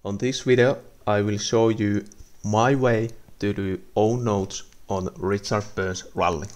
On this video I will show you my way to do own notes on Richard Burns rally.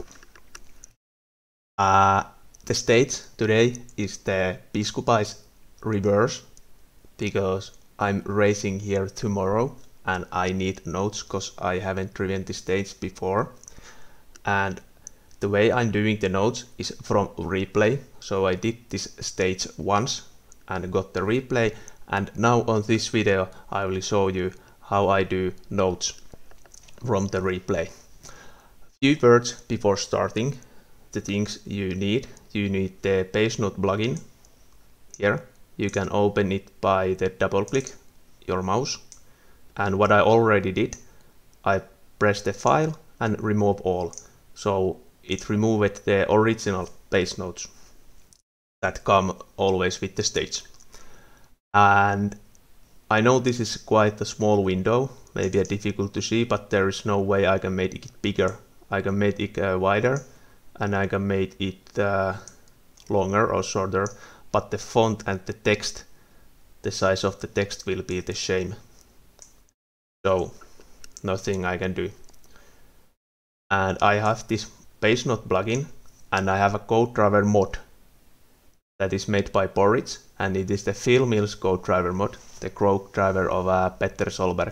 The stage today is the Biscupice reverse because I'm racing here tomorrow and I need notes because I haven't driven the stage before. And the way I'm doing the notes is from replay. So I did this stage once and got the replay, and now on this video I will show you how I do notes from the replay. Few words before starting. The things you need the Pacenote plugin. Here you can open it by the double click your mouse, and what I already did, I press the file and remove all, so it removed the original Pacenotes that come always with the stage. And I know this is quite a small window, maybe difficult to see, but there is no way I can make it bigger. I can make it wider and I can make it longer or shorter, but the font and the text, the size of the text will be the same. So nothing I can do. And I have this Pacenote plugin and I have a codriver mod that is made by Porridge, and it is the Phill Mills codriver mod, the codriver of Petter Solberg.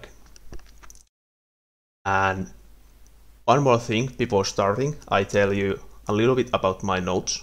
And one more thing before starting, I tell you a little bit about my notes.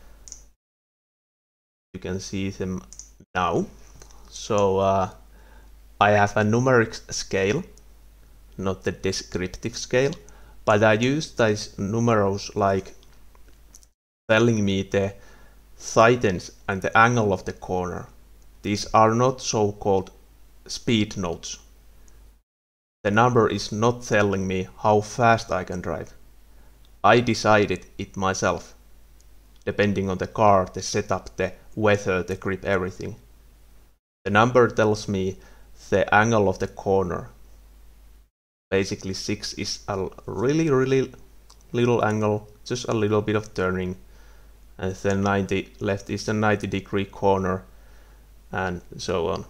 You can see them now. So I have a numeric scale, not the descriptive scale, but I use these numerals like telling me the tightness and the angle of the corner. These are not so-called speed notes. The number is not telling me how fast I can drive. I decided it myself, depending on the car, the setup, the weather, the grip, everything. The number tells me the angle of the corner. Basically 6 is a really little angle, just a little bit of turning. And then 90 left is the 90-degree corner, and so on.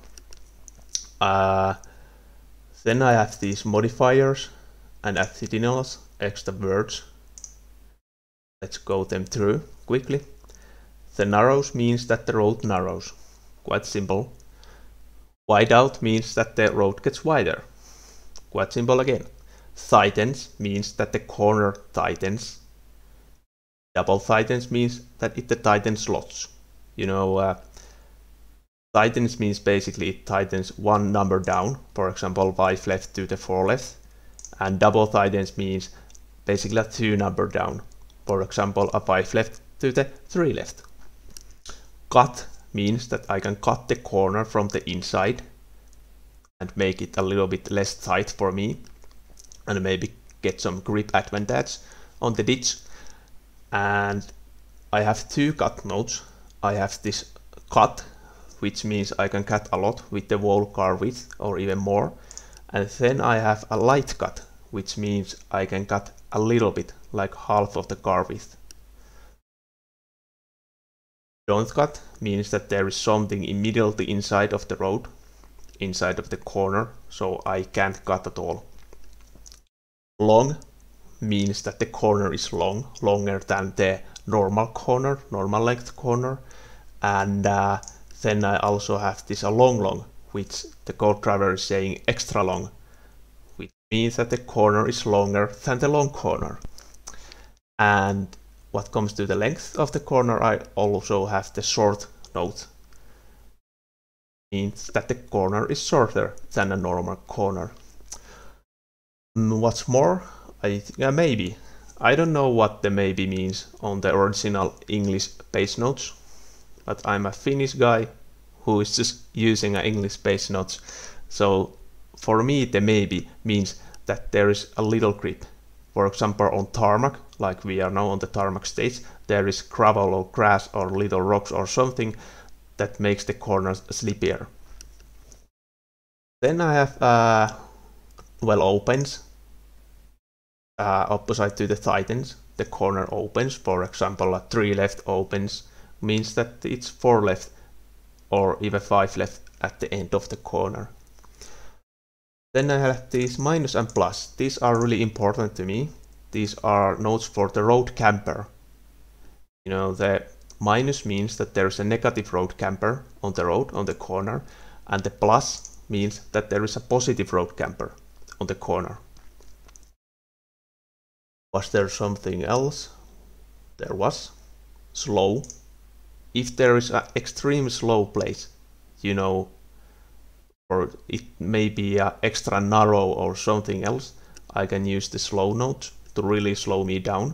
Then I have these modifiers and attitudinals, extra words. Let's go them through quickly. The narrows means that the road narrows. Quite simple. Wideout means that the road gets wider. Quite simple again. Tightens means that the corner tightens. Double tightens means that it tightens lots. You know, tightens means basically it tightens one number down, for example 5 left to the 4 left. And double tightens means basically a 2 number down, for example a 5 left to the 3 left. Cut means that I can cut the corner from the inside and make it a little bit less tight for me and maybe get some grip advantage on the ditch. And I have two cut notes. I have this cut, which means I can cut a lot with the whole car width or even more. And then I have a light cut, which means I can cut a little bit, like half of the car width. Don't cut means that there is something immediately inside of the road, inside of the corner, so I can't cut at all. Long means that the corner is long, longer than the normal corner, normal length corner. And then I also have this long, which the codriver is saying extra long, which means that the corner is longer than the long corner. And what comes to the length of the corner, I also have the short note. Means that the corner is shorter than a normal corner. What's more, maybe. I don't know what the maybe means on the original English Pacenotes, but I'm a Finnish guy who is just using English Pacenotes. So for me the maybe means that there is a little grip. For example on tarmac, like we are now on the tarmac stage, there is gravel or grass or little rocks or something that makes the corners slippier. Then I have opens. Opposite to the tightens, the corner opens. For example, a 3 left opens means that it's 4 left or even 5 left at the end of the corner. Then I have these minus and plus. These are really important to me. These are notes for the road camper. You know, the minus means that there's a negative road camper on the road, on the corner, and the plus means that there is a positive road camper on the corner. Was there something else? There was. Slow. If there is an extreme slow place, you know, or it may be extra narrow or something else, I can use the slow note to really slow me down.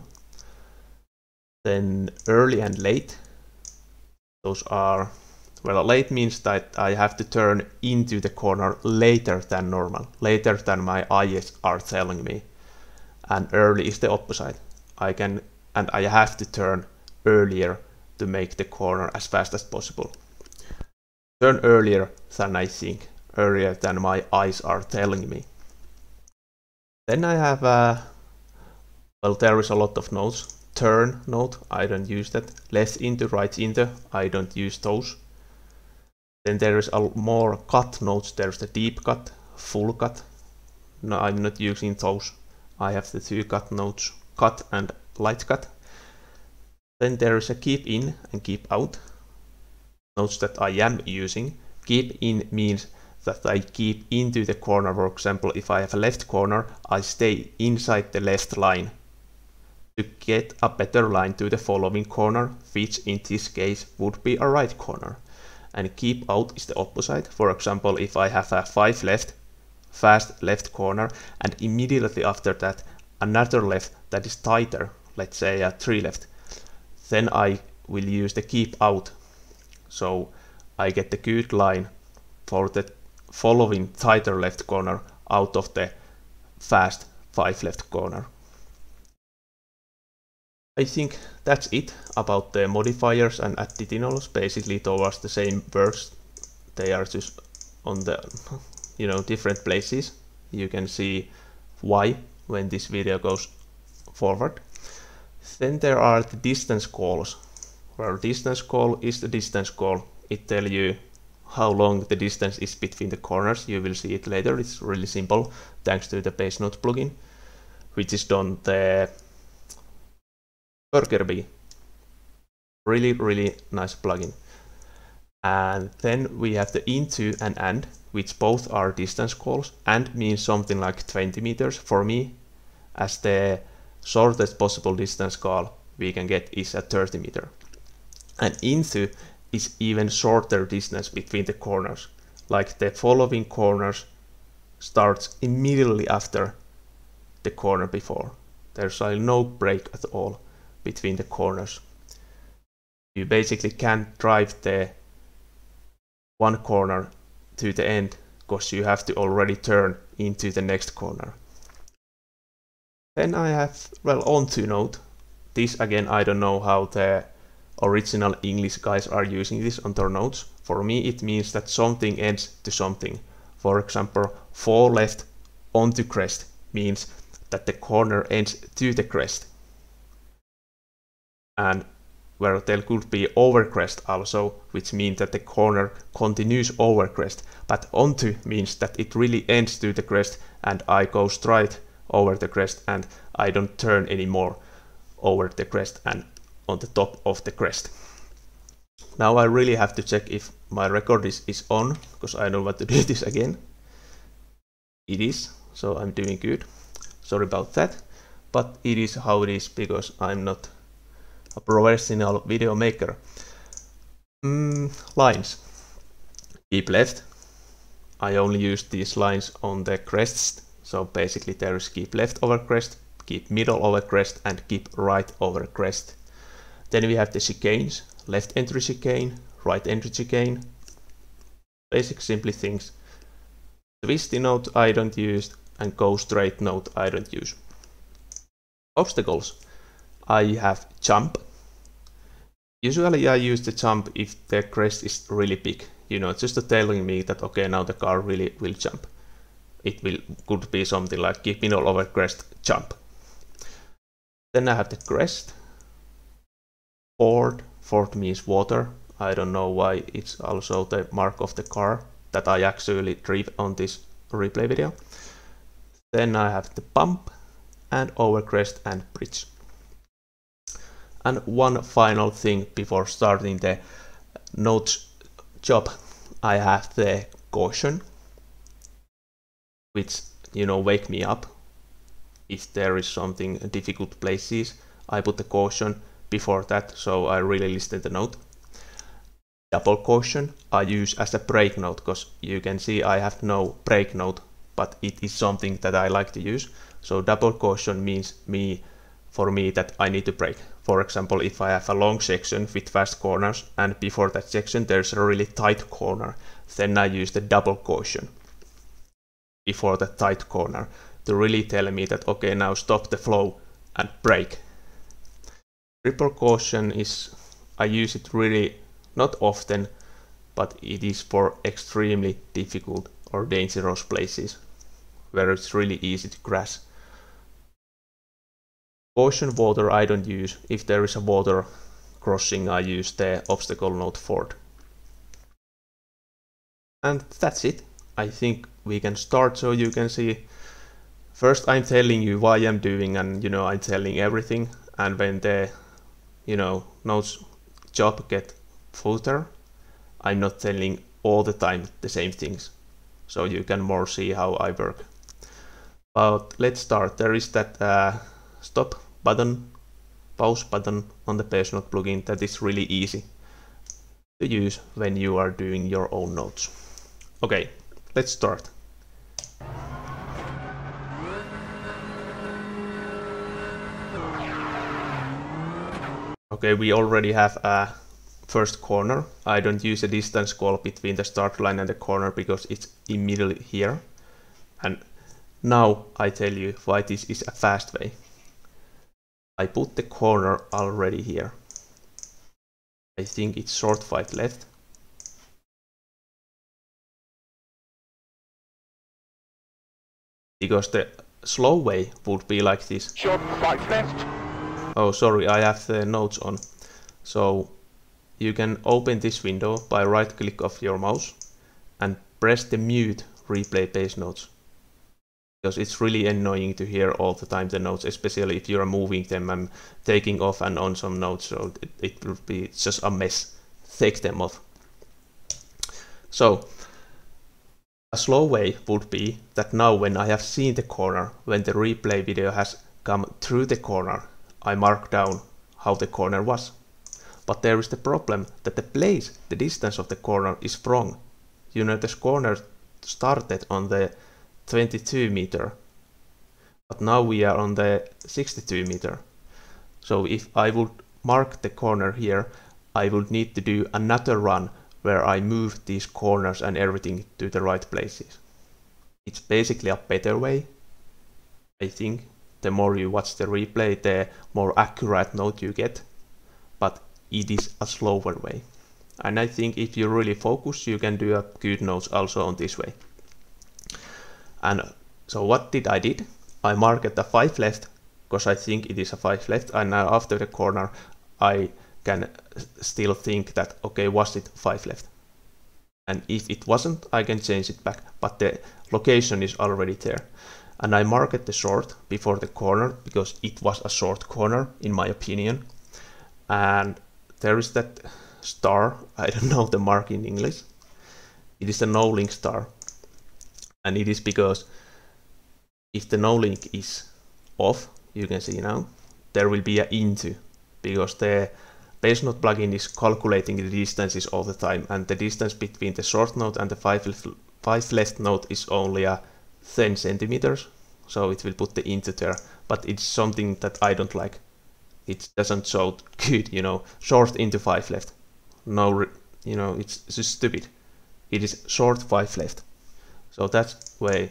Then early and late, those are, well, late means that I have to turn into the corner later than normal, later than my eyes are telling me. And early is the opposite. I have to turn earlier to make the corner as fast as possible. Turn earlier than I think, earlier than my eyes are telling me. Then I have, well, there is a lot of notes. Turn note, I don't use that. Left into, right into, I don't use those. Then there is more cut notes. There's the deep cut, full cut. No, I'm not using those. I have the two cut notes, cut and light cut. Then there is a keep in and keep out. Notes that I am using. Keep in means that I keep into the corner. For example, if I have a left corner, I stay inside the left line to get a better line to the following corner, which in this case would be a right corner. And keep out is the opposite. For example, if I have a 5 left, fast left corner, and immediately after that another left that is tighter, let's say a 3 left, then I will use the keep out. So I get the good line for the following tighter left corner out of the fast 5 left corner. I think that's it about the modifiers and attitinols. Basically towards the same words. They are just on the, you know, different places. You can see why when this video goes forward. Then there are the distance calls. Well, distance call is the distance call. It tells you how long the distance is between the corners. You will see it later. It's really simple thanks to the Pacenote plugin, which is done the WorkerBee. Really nice plugin. And then we have the into and, which both are distance calls. And means something like 20 meters. For me, as the shortest possible distance call we can get is a 30 meter. And into is even shorter distance between the corners. Like the following corners starts immediately after the corner before. There's no break at all between the corners. You basically can't drive the one corner to the end because you have to already turn into the next corner. Then I have, well, onto note. This again, I don't know how the original English guys are using this on their notes. For me, it means that something ends to something. For example, fall left onto crest means that the corner ends to the crest. And where there could be over crest also, which means that the corner continues over crest. But onto means that it really ends to the crest and I go straight over the crest and I don't turn anymore over the crest and on the top of the crest. Now I really have to check if my record is on, because I don't want to do this again. It is, so I'm doing good. Sorry about that, but it is how it is because I'm not a professional video maker. Lines. Keep left. I only use these lines on the crests, so basically there is keep left over crest, keep middle over crest, and keep right over crest. Then we have the chicanes, left entry chicane, right entry chicane. Basic simply things. Twisty note I don't use, and go straight note I don't use. Obstacles. I have jump. Usually I use the jump if the crest is really big. You know, just telling me that okay, now the car really will jump. It could be something like keep middle over crest, jump. Then I have the crest. Ford. Ford means water. I don't know why it's also the mark of the car that I actually drive on this replay video. Then I have the bump and over crest and bridge. And one final thing before starting the notes job, I have the caution, which, you know, wake me up if there is something difficult places. I put the caution before that, so I really listen to the note. Double caution I use as a break note, because you can see I have no break note, but it is something that I like to use. So double caution means for me that I need to break. For example, if I have a long section with fast corners and before that section there's a really tight corner, then I use the double caution before the tight corner to really tell me that okay, now stop the flow and break. Triple caution is, I use it really not often, but it is for extremely difficult or dangerous places where it's really easy to crash. Caution water I don't use. If there is a water crossing, I use the obstacle note Ford. And that's it. I think we can start, so you can see. First I'm telling you why I'm doing, and you know, I'm telling everything, and when the, you know, notes job get footer, I'm not telling all the time the same things, so you can more see how I work. But let's start. There is that stop button, pause button on the Pacenote plugin that is really easy to use when you are doing your own notes. Okay, let's start. Okay, we already have a first corner. I don't use a distance call between the start line and the corner because it's immediately here. And now I tell you why this is a fast way. I put the corner already here. I think it's short 5 left. Because the slow way would be like this. Short 5 left. Oh, sorry, I have the notes on. So you can open this window by right click of your mouse and press the mute replay pace notes. Because it's really annoying to hear all the time the notes, especially if you're moving them and taking off and on some notes, so it will be just a mess. Take them off. So a slow way would be that now when I have seen the corner, when the replay video has come through the corner, I mark down how the corner was. But there is the problem that the place, the distance of the corner is wrong. You know, this corner started on the 22 meter, but now we are on the 62 meter. So if I would mark the corner here, I would need to do another run where I move these corners and everything to the right places. It's basically a better way, I think. The more you watch the replay, the more accurate note you get, but it is a slower way. And I think if you really focus, you can do a good notes also on this way. And so what did I did? I marked the 5 left, because I think it is a 5 left, and now after the corner I can still think that, okay, was it 5 left? And if it wasn't, I can change it back, but the location is already there. And I marked the short before the corner, because it was a short corner, in my opinion. And there is that star, I don't know the mark in English. It is a no-link star. And it is because if the no-link is off, you can see now, there will be an into, because the Pacenote plugin is calculating the distances all the time, and the distance between the short note and the 5 left note is only a 10 centimeters, so it will put the into there, but it's something that I don't like. It doesn't show good, you know, short into 5 left. No, you know, it's just stupid. It is short 5 left. So that's why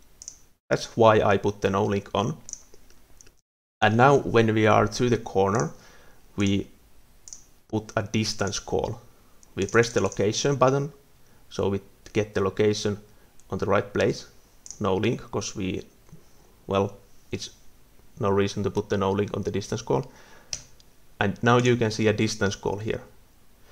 I put the no link on. And now when we are to the corner, we put a distance call. We press the location button, so we get the location on the right place. No link, because it's no reason to put the no link on the distance call. And now you can see a distance call here.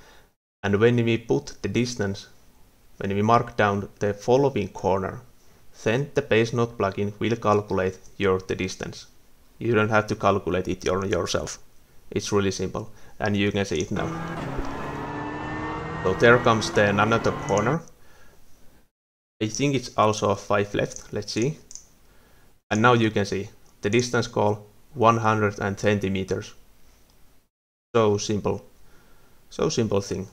And when we put the distance, when we mark down the following corner, then the Pacenote plugin will calculate the distance. You don't have to calculate it yourself. It's really simple, and you can see it now. So there comes the another corner. I think it's also 5 left, let's see. And now you can see the distance call 120 meters. So simple thing.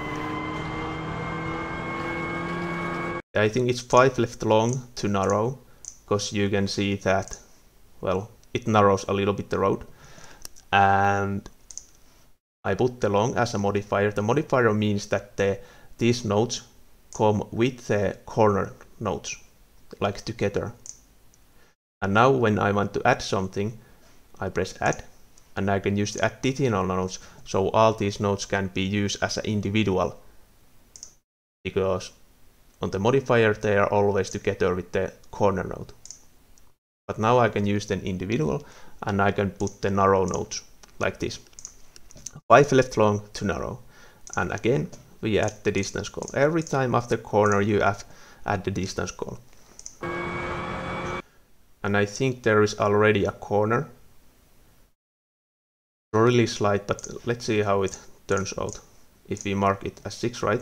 I think it's 5 left long to narrow, because you can see that, well, it narrows a little bit the road. And I put the long as a modifier. The modifier means that these nodes come with the corner nodes, like together. And now when I want to add something, I press add, and I can use the additional nodes, so all these nodes can be used as an individual, because on the modifier they are always together with the corner node. But now I can use the individual, and I can put the narrow nodes like this. 5 left long to narrow. And again we add the distance call. Every time after corner you add the distance call. And I think there is already a corner. Really slight, but let's see how it turns out. If we mark it as 6 right.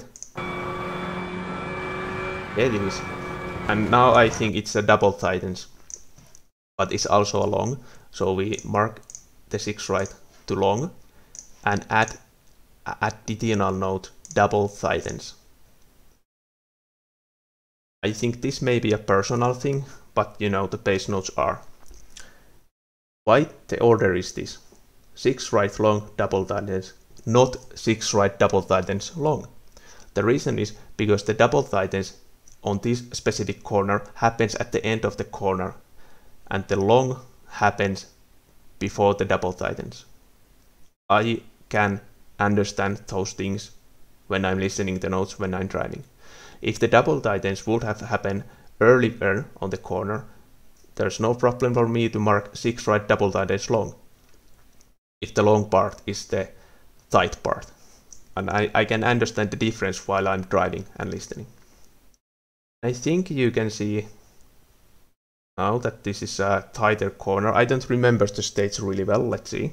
It is. And now I think it's a double tightens, but it's also a long. So we mark the 6 right to long and add additional node double tightens. I think this may be a personal thing, but you know the Pacenotes are. Why the order is this? 6 right long double tightens, not 6 right double tightens long. The reason is because the double tightens on this specific corner happens at the end of the corner, and the long happens before the double tightens. I can understand those things when I'm listening the notes when I'm driving. If the double tightens would have happened earlier on the corner, there's no problem for me to mark 6 right double tightens long, if the long part is the tight part. And I can understand the difference while I'm driving and listening. I think you can see now that this is a tighter corner. I don't remember the stage really well. Let's see.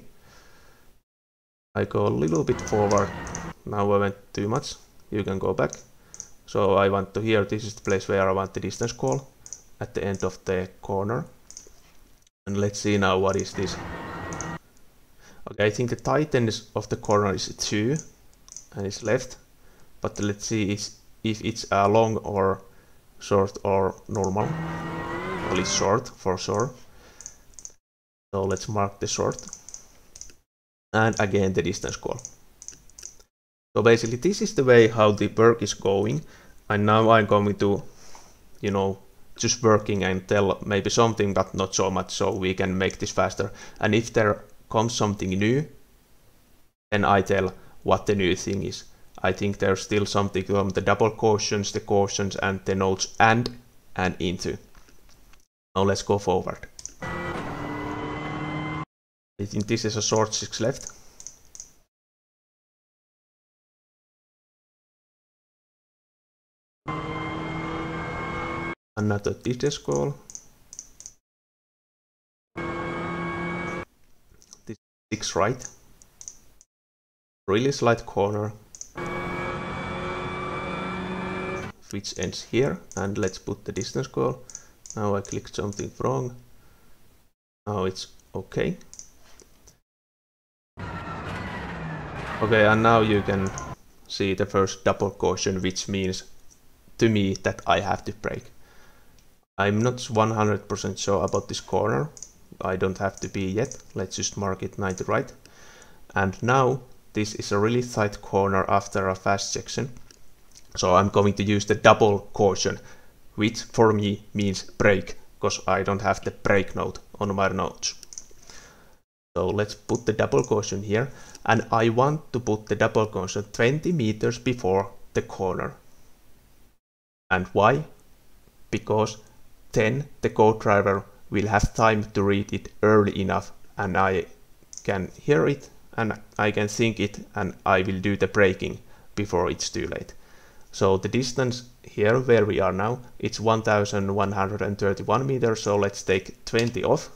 I go a little bit forward. Now I went too much. You can go back. So I want to here, this is the place where I want the distance call at the end of the corner. And let's see now what is this. Okay, I think the tightness of the corner is 2 and it's left. But let's see if it's a long or short or normal. Well, it's short for sure. So let's mark the short. And again the distance call. So basically this is the way how the work is going. And now I'm going to, you know, just working and tell maybe something but not so much, so we can make this faster. And if there comes something new, then I tell what the new thing is. I think there's still something from the double quotients, the quotients and the nodes and into. Now let's go forward. I think this is a short 6 left. Another distance call. This 6 right. Really slight corner. Which ends here, and let's put the distance call. Now I clicked something wrong. Now it's okay. Okay, and now you can see the first double caution, which means to me that I have to brake. I'm not 100% sure about this corner. I don't have to be yet. Let's just mark it 90 right. And now this is a really tight corner after a fast section. So I'm going to use the double caution, which for me means brake, because I don't have the brake node on my nodes. So let's put the double caution here, and I want to put the double caution 20 meters before the corner. And why? Because then the codriver will have time to read it early enough, and I can hear it and I can think it, and I will do the braking before it's too late. So the distance here where we are now, it's 1131 meters, so let's take 20 off,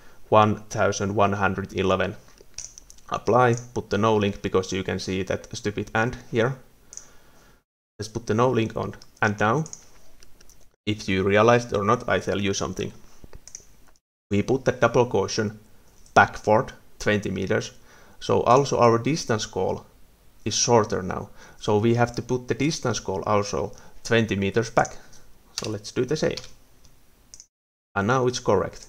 1111. Apply, put the no link because you can see that stupid and here. Let's put the no link on. And now, if you realized or not, I tell you something. We put the double caution backward 20 meters, so also our distance call is shorter now. So we have to put the distance call also 20 meters back. So let's do the same. And now it's correct.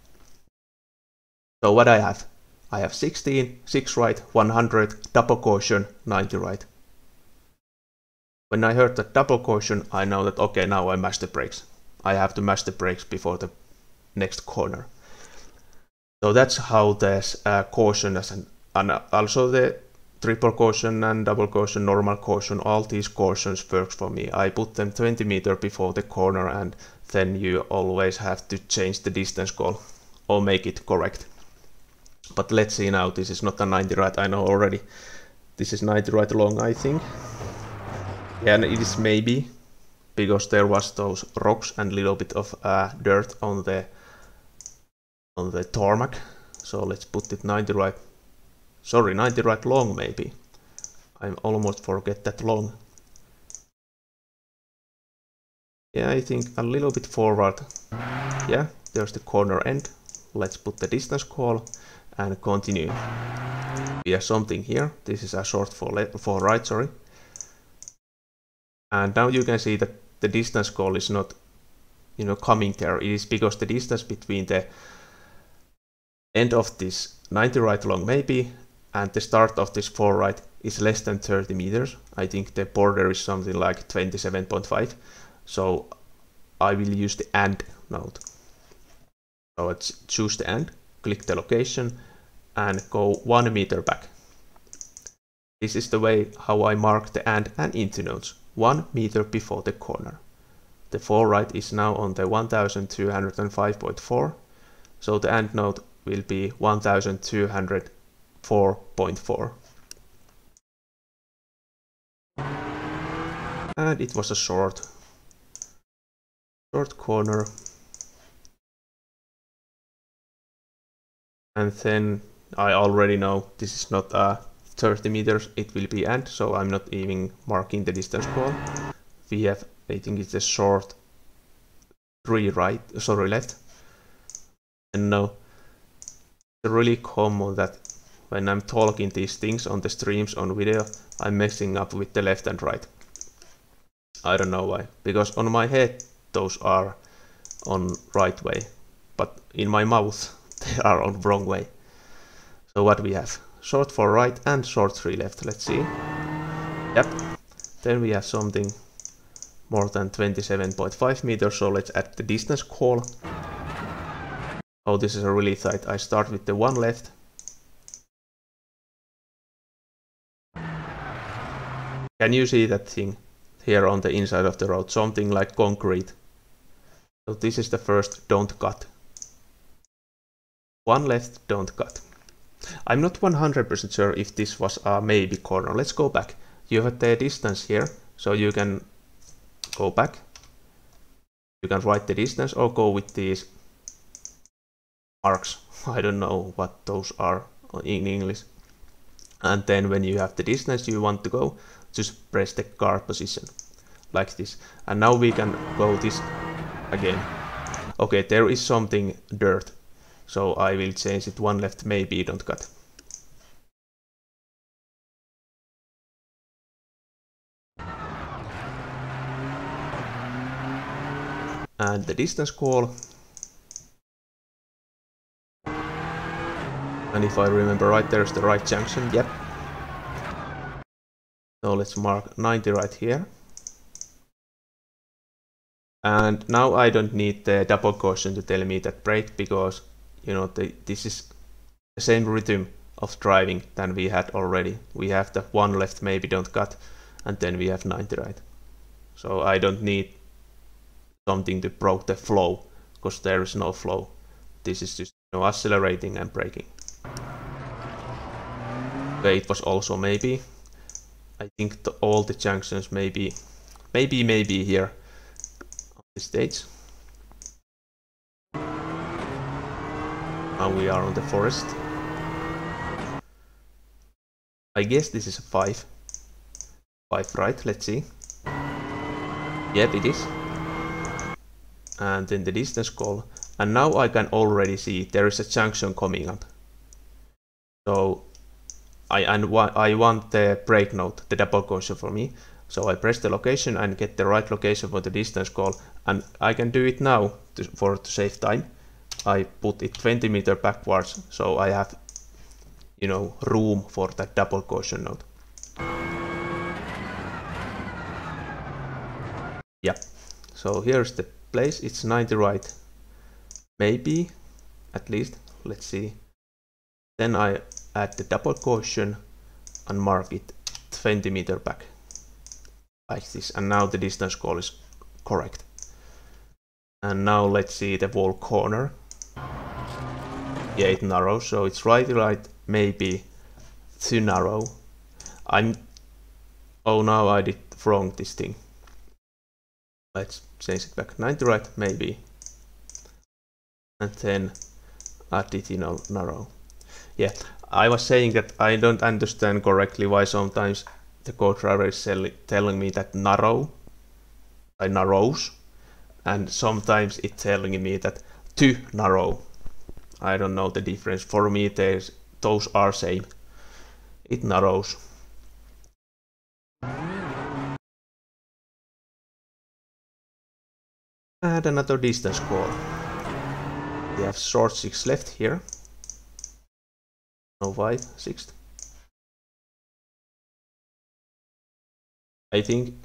So what I have? I have 16, 6 right, 100, double caution, 90 right. When I heard that double caution, I know that okay, now I mash the brakes. I have to mash the brakes before the next corner. So that's how this caution and also the triple caution and double caution, normal caution, all these cautions works for me. I put them 20 meters before the corner, and then you always have to change the distance call or make it correct. But let's see now, this is not a 90 right, I know already. This is 90 right long, I think. Yeah, and it is maybe, because there was those rocks and little bit of dirt on the tarmac. So let's put it 90 right. Sorry, 90 right long maybe. I almost forget that long. Yeah, I think a little bit forward. Yeah, there's the corner end. Let's put the distance call and continue. We have something here. This is a short for right, sorry. And now you can see that the distance call is not, coming there. It is because the distance between the end of this 90 right long maybe and the start of this 4 right is less than 30 meters. I think the border is something like 27.5. So I will use the AND node. So let's choose the AND, click the location and go 1 meter back. This is the way how I mark the AND and INTO nodes, 1 meter before the corner. The 4 right is now on the 1205.4, so the AND node will be 1204.4. And it was a short corner. And then I already know this is not 30 meters, it will be AND, so I'm not even marking the distance call. We have, I think it's a short 3 right, sorry, left. And now, it's really common that when I'm talking these things on the streams on video, I'm messing up with the left and right. I don't know why, because on my head those are on right way, but in my mouth they are on wrong way. So what we have? Short 4 right and short 3 left. Let's see. Yep. Then we have something more than 27.5 meters. So let's add the distance call. Oh, this is a really tight. I start with the 1 left. Can you see that thing here on the inside of the road? Something like concrete. So this is the first don't cut. 1 left, don't cut. I'm not 100% sure if this was a maybe corner. Let's go back. You have the distance here, so you can go back. You can write the distance or go with these marks. I don't know what those are in English. And then when you have the distance you want to go, just press the car position like this. And now we can go this again. Okay, there is something dirt. So I will change it 1 left, maybe don't cut. And the distance call. And if I remember right, there's the right junction, yep. So let's mark 90 right here. And now I don't need the double caution to tell me that brake, because this is the same rhythm of driving than we had already. We have the 1 left, maybe don't cut, and then we have 90 right. So I don't need something to broke the flow, because there is no flow. This is just accelerating and braking. Okay, it was also maybe. I think all the junctions maybe maybe here on the stage. Now we are on the forest. I guess this is a 5. 5, right? Let's see. Yep, it is. And then the distance call. And now I can already see there is a junction coming up. So I want the break node, the double caution for me. So I press the location and get the right location for the distance call. And I can do it now to save time. I put it 20 meters backwards, so I have, you know, room for that double caution node. Yeah, so here's the place. It's 90 right, maybe, at least. Let's see. Then I add the double caution and mark it 20 meters back, like this. And now the distance call is correct. And now let's see the wall corner. Yeah, it narrows, so it's right, maybe too narrow. Oh, now I did wrong this thing. Let's change it back. 90 right, maybe. And then additional narrow. Yeah, I was saying that I don't understand correctly why sometimes the codriver is telling me that narrows, and sometimes it's telling me that too narrow. I don't know the difference. For me, those are same. It narrows. And another distance call. We have short 6 left here. No wide 6. I think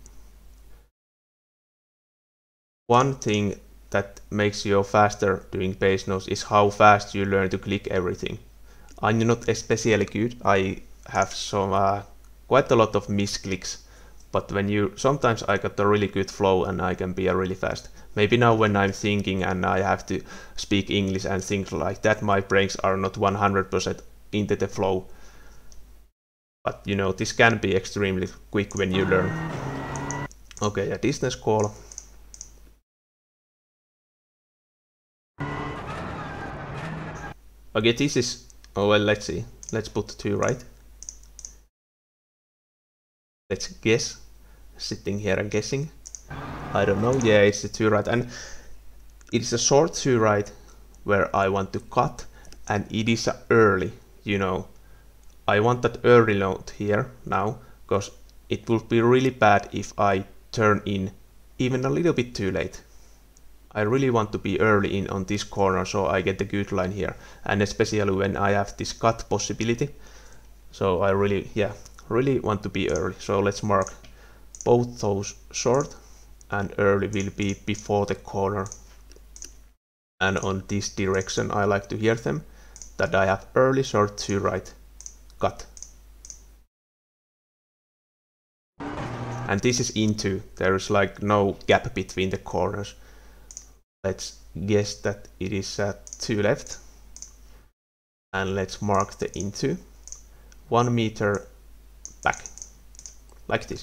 one thing that makes you faster doing Pacenotes is how fast you learn to click everything. I'm not especially good. I have some quite a lot of misclicks, but sometimes I got a really good flow and I can be really fast. Maybe now when I'm thinking and I have to speak English and things like that, my brains are not 100% into the flow. But you know, this can be extremely quick when you learn. Okay, a distance call. Okay, this is, oh well, let's see. Let's put 2 right. Let's guess. Sitting here and guessing. I don't know. Yeah, it's the 2 right. And it's a short 2 right where I want to cut, and it is early, you know. I want that early node here now, because it will be really bad if I turn in even a little bit too late. I really want to be early in on this corner so I get the good line here, and especially when I have this cut possibility. So I really want to be early. So let's mark both those short and early will be before the corner. And on this direction I like to hear them, that I have early short 2 right cut. And this is into, there is like no gap between the corners. Let's guess that it is 2 left. And let's mark the into 1 meter back, like this.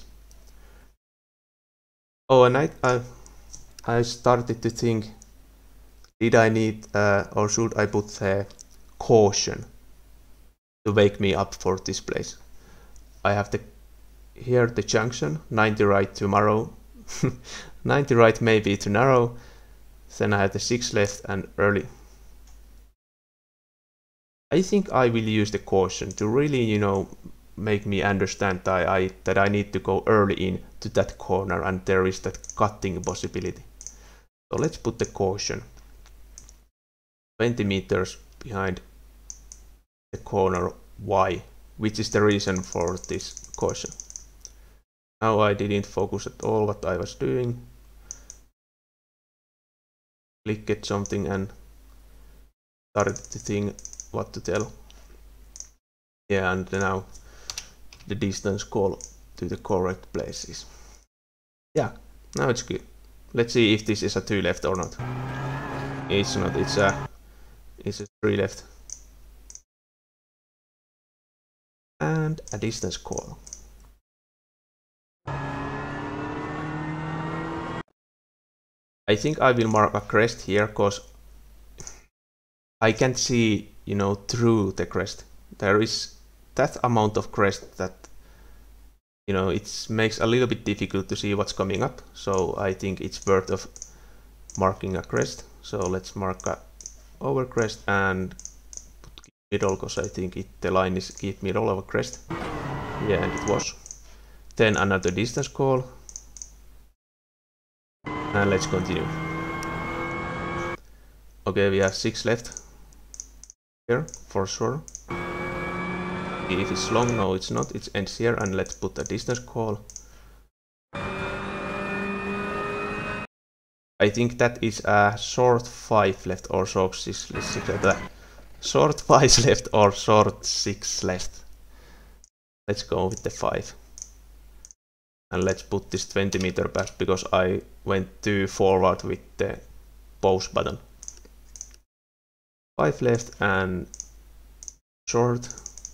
Oh, and I started to think, did I need or should I put caution to wake me up for this place? I have here the junction, 90 right to narrow, 90 right maybe to narrow. Then I have the 6 left and early. I think I will use the caution to really, you know, make me understand that I need to go early in to that corner and there is that cutting possibility. So let's put the caution 20 meters behind the corner Y, which is the reason for this caution. Now I didn't focus at all what I was doing. Clicked something and started to think what to tell. Yeah, and now the distance call to the correct places. Yeah, now it's good. Let's see if this is a 2 left or not. It's not, it's a 3 left. And a distance call. I think I will mark a crest here because I can't see, you know, through the crest. There is that amount of crest that, you know, it makes a little bit difficult to see what's coming up. So I think it's worth of marking a crest. So let's mark a over crest and put middle because I think the line is keep middle of a crest. Yeah, and it was. Then another distance call. And let's continue. Okay, we have 6 left here for sure. If it's long, no it's not, it ends here, and let's put a distance call. I think that is a short 5 left or short 6 left. Short 5 left or short 6 left. Let's go with the 5. And let's put this 20 meter back because I went too forward with the pause button. 5 left and short.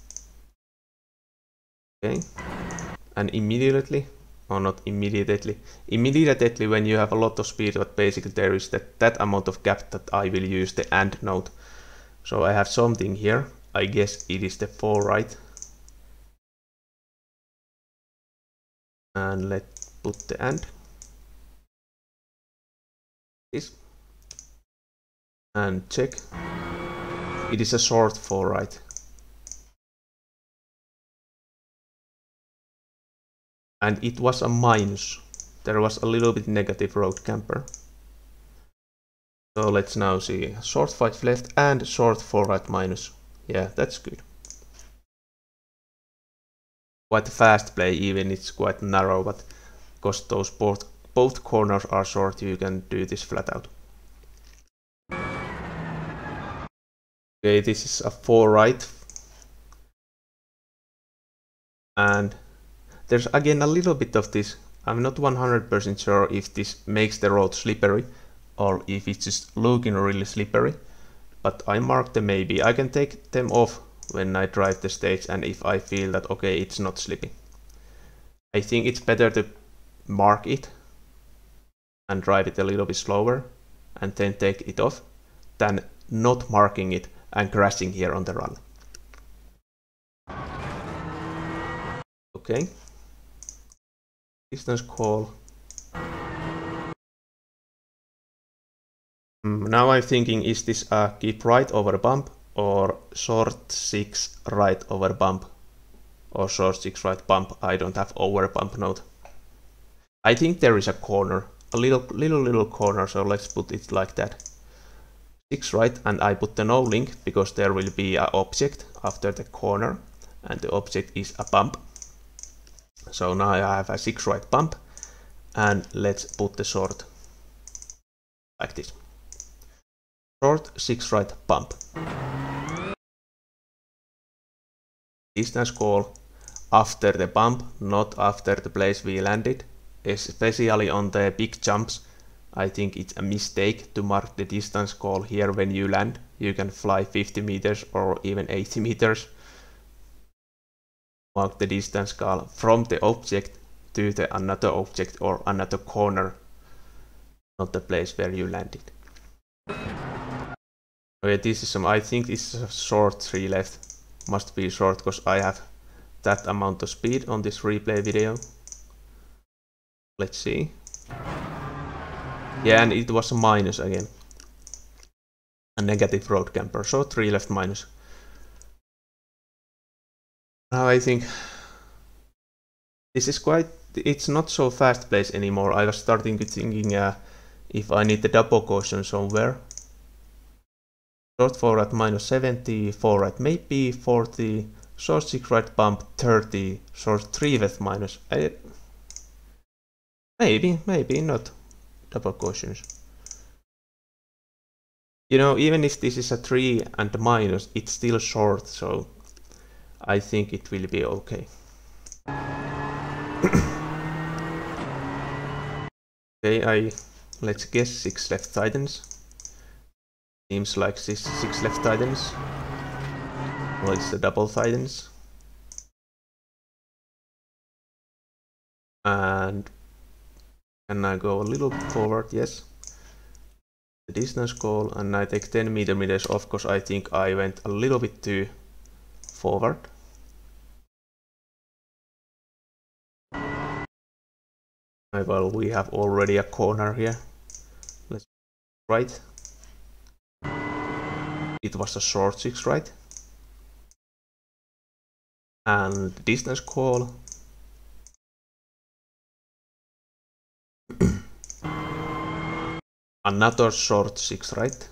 Okay. And immediately, or not immediately, immediately when you have a lot of speed, but basically there is that amount of gap that I will use the AND node. So I have something here. I guess it is the 4 right. And let's put the AND. This. And check. It is a short 4 right. And it was a minus. There was a little bit negative road camper. So let's now see short 5 left and short 4 right minus. Yeah, that's good. Quite fast play, even it's quite narrow, but because those both corners are short, you can do this flat out. Okay, this is a 4 right. And there's again a little bit of this. I'm not 100% sure if this makes the road slippery or if it's just looking really slippery, but I marked them maybe. I can take them off when I drive the stage and if I feel that okay, it's not slipping. I think it's better to mark it and drive it a little bit slower and then take it off than not marking it and crashing here on the run. Okay. Distance call. Now I'm thinking, is this a keep right over bump or short 6 right over bump or short 6 right bump? I don't have over bump node. I think there is a corner, a little corner, so let's put it like that. 6 right, and I put the no link because there will be an object after the corner and the object is a bump. So now I have a 6 right bump and let's put the short like this. Short 6 right bump. Distance call after the bump, not after the place we landed. Especially on the big jumps, I think it's a mistake to mark the distance call here when you land. You can fly 50 meters or even 80 meters. Mark the distance call from the object to the another object or another corner, not the place where you landed. Okay, this is some, I think this is a short 3 left. Must be short because I have that amount of speed on this replay video. Let's see. Yeah, and it was a minus again. A negative road camper, so 3 left minus. Now I think this is quite, it's not so fast place anymore. I was starting to thinking if I need the double caution somewhere. Short 4 right minus 70, 4 right maybe 40, short 6 right bump 30, short 3 left minus. Maybe not double cautions. You know, even if this is a 3 and a minus, it's still short, so I think it will be okay. Okay, let's guess 6 left tightens. Seems like 6 left tightens. Well, it's the double tightens. And can I go a little bit forward? Yes. the distance call, and I take 10 meters off because I think I went a little bit too forward. Well, we have already a corner here. Let's right. It was a short 6 right. And the distance call. Another short 6 right.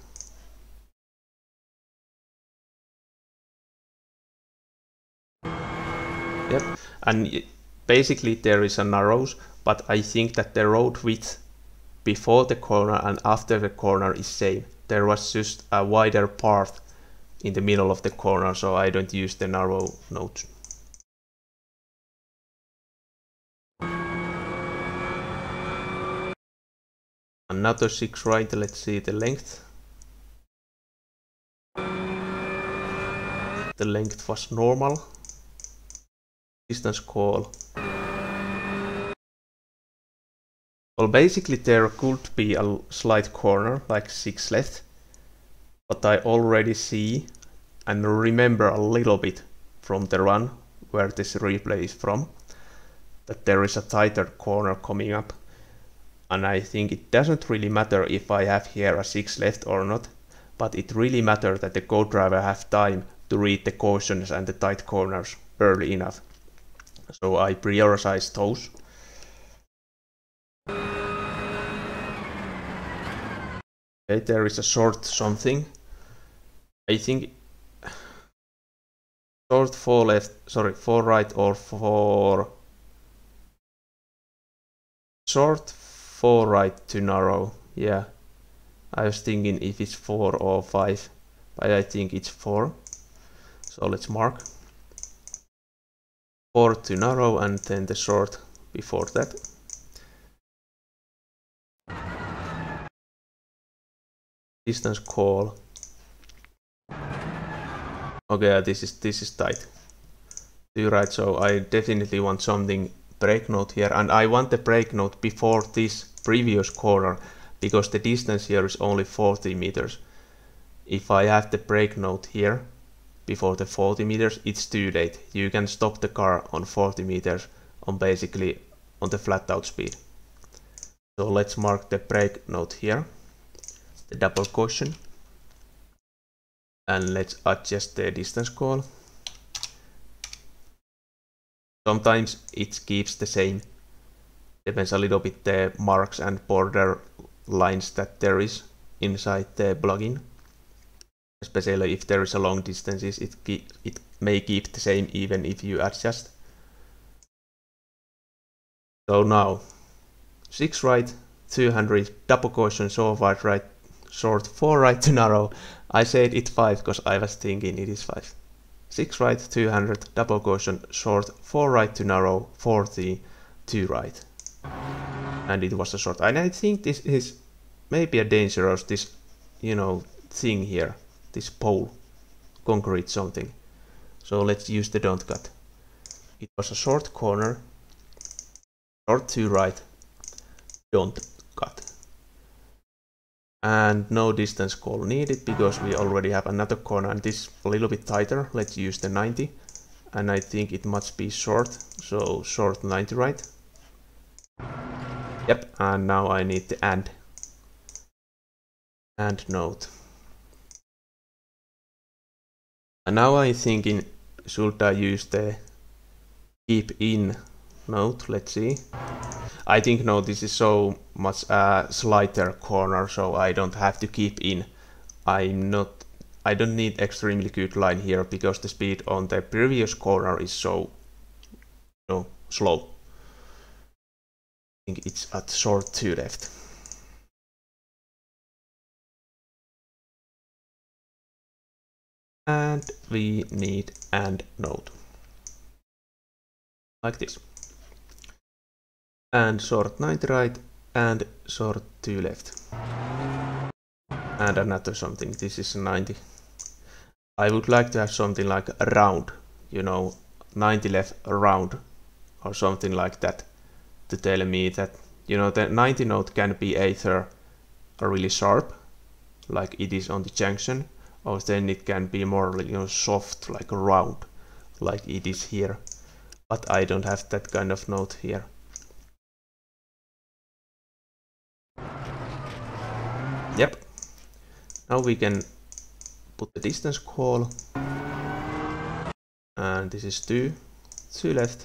Yep, and basically there is a narrows, but I think that the road width before the corner and after the corner is same. There was just a wider part in the middle of the corner, so I don't use the narrow nodes. Another 6 right, let's see the length. The length was normal. Distance call. Well, basically there could be a slight corner, like 6 left, but I already see and remember a little bit from the run where this replay is from, that there is a tighter corner coming up. And I think it doesn't really matter if I have here a 6 left or not, but it really matters that the codriver have time to read the cautions and the tight corners early enough. So I prioritize those. Okay, there is a short something. I think short 4 left, sorry, 4 right or 4 short 4 right to narrow. Yeah, I was thinking if it's 4 or 5, but I think it's 4. So let's mark 4 to narrow and then the short before that. Distance call. Okay, this is tight. 2 right, so I definitely want something break node here, and I want the break node before this previous corner because the distance here is only 40 meters. If I have the break node here before the 40 meters, it's too late. You can stop the car on 40 meters on basically on the flat out speed. So let's mark the break node here, the double caution, and let's adjust the distance call. Sometimes it keeps the same, depends a little bit the marks and border lines that there is inside the plugin. Especially if there is a long distances, it may keep the same even if you adjust. So now 6 right, 200, double caution, short wide right, short 4 right to narrow. I said it 5 because I was thinking it is 5. 6 right, 200, double caution, short 4 right to narrow, 40, 2 right. And it was a short. And I think this is maybe a dangerous, this, you know, thing here, this pole, concrete something. So let's use the don't cut. It was a short corner, short 2 right, don't cut. And no distance call needed because we already have another corner and this a little bit tighter. Let's use the 90, and I think it must be short, so short 90 right. Yep, and now I need the and node. And now I'm thinking, should I use the keep in node? Let's see. I think no, this is so much a slighter corner, so I don't have to keep in. I don't need extremely good line here because the speed on the previous corner is so slow. I think it's at short 2 left. And we need and node. Like this. And short 90 right and short 2 left. And another something, this is 90. I would like to have something like a round, you know, 90 left round or something like that to tell me that, you know, the 90 node can be either really sharp like it is on the junction, or then it can be more, you know, soft, like round, like it is here. But I don't have that kind of node here. Yep. Now we can put the distance call. And this is 2 left.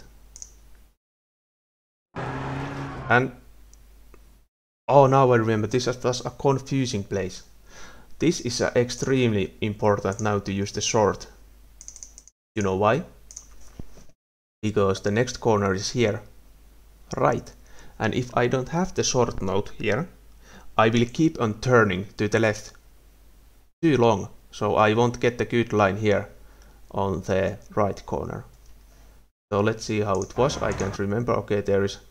And oh, now I remember, this was a confusing place. This is extremely important now to use the sort. You know why? Because the next corner is here, right? And if I don't have the sort node here, I will keep on turning to the left too long, so I won't get the good line here on the right corner. So let's see how it was. I can't remember. Okay, there is.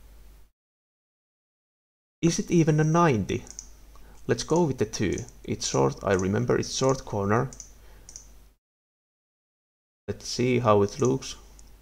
Is it even a 90? Let's go with the 2. It's short. I remember it's short corner. Let's see how it looks.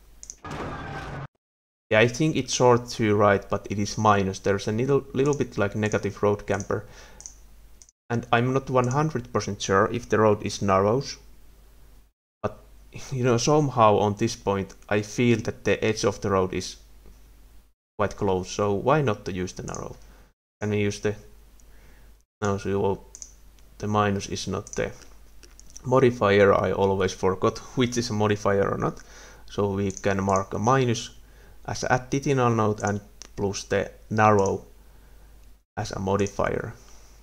Yeah, I think it's short to right, but it is minus. There's a little bit like negative road camper. And I'm not 100% sure if the road is narrows. But, you know, somehow on this point, I feel that the edge of the road is quite close. So why not to use the narrow? Can we use the... No, so the minus is not the modifier. I always forgot which is a modifier or not. So we can mark a minus as an additional node and plus the narrow as a modifier.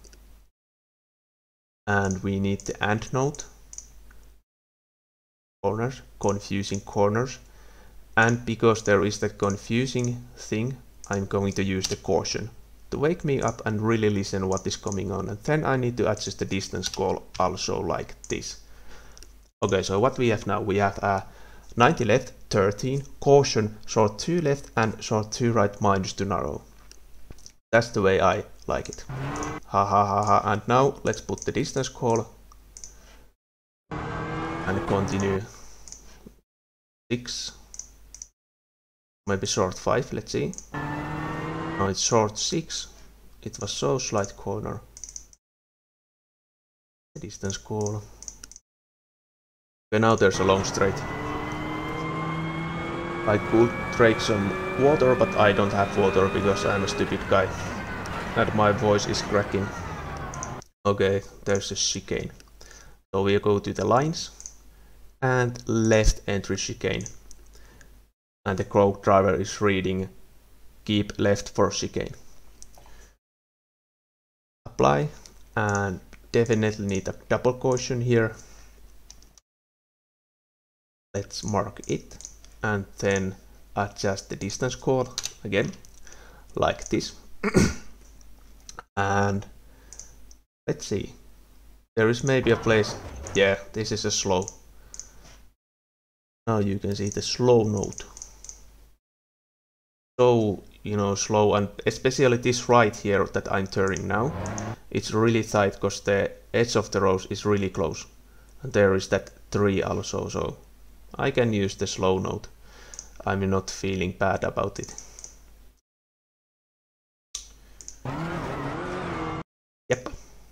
And we need the AND node. Corners, confusing corners. And because there is that confusing thing, I'm going to use the caution to wake me up and really listen what is going on. And then I need to adjust the distance call also like this. Okay, so what we have now, we have 90 left, 13, caution, short 2 left and short 2 right minus to narrow. That's the way I like it. Ha ha ha ha. And now let's put the distance call and continue. 6, maybe short 5, let's see. Now it's short 6. It was so slight corner. The distance call. Okay, now there's a long straight. I could drink some water, but I don't have water because I'm a stupid guy. And my voice is cracking. Okay, there's a chicane. So we go to the lines and left entry chicane. And the codriver is reading keep left for chicane. Apply, and definitely need a double caution here. Let's mark it and then adjust the distance call again like this. And let's see, there is maybe a place. Yeah, this is a slow. Now you can see the slow node. So, you know, slow, and especially this right here that I'm turning now, it's really tight because the edge of the road is really close. And there is that 3 also, so I can use the slow node. I'm not feeling bad about it. Yep.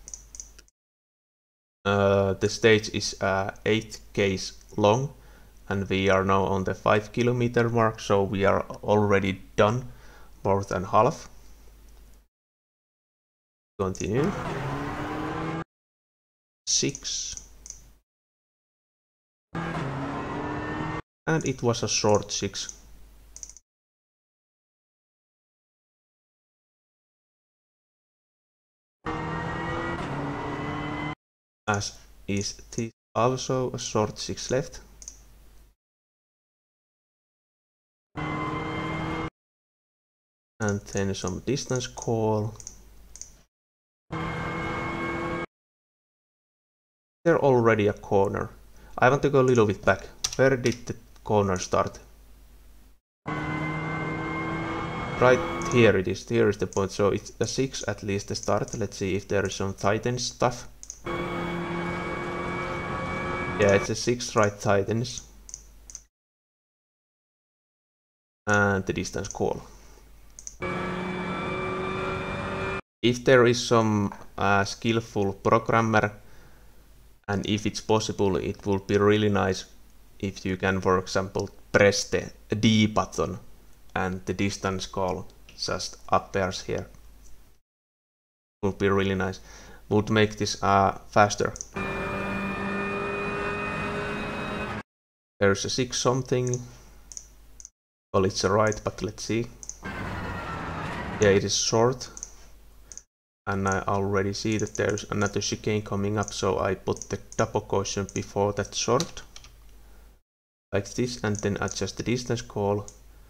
The stage is 8 k's long. And we are now on the 5 kilometer mark, so we are already done more than half. Continue. 6. And it was a short 6. As is this also a short 6 left. And then some distance call. There already a corner. I want to go a little bit back. Where did the corner start? Right here it is. Here is the point. So it's a 6 at least the start. Let's see if there is some tightens stuff. Yeah, it's a 6 right tightens. And the distance call. if there is some skillful programmer, and if it's possible, it would be really nice if you can, for example, press the D button and the distance call just appears here. Would be really nice. Would make this faster. There's a 6 something. Well, it's a right, but let's see. Yeah, it is short. And I already see that there's another chicane coming up, so I put the double caution before that short. Like this, and then adjust the distance call.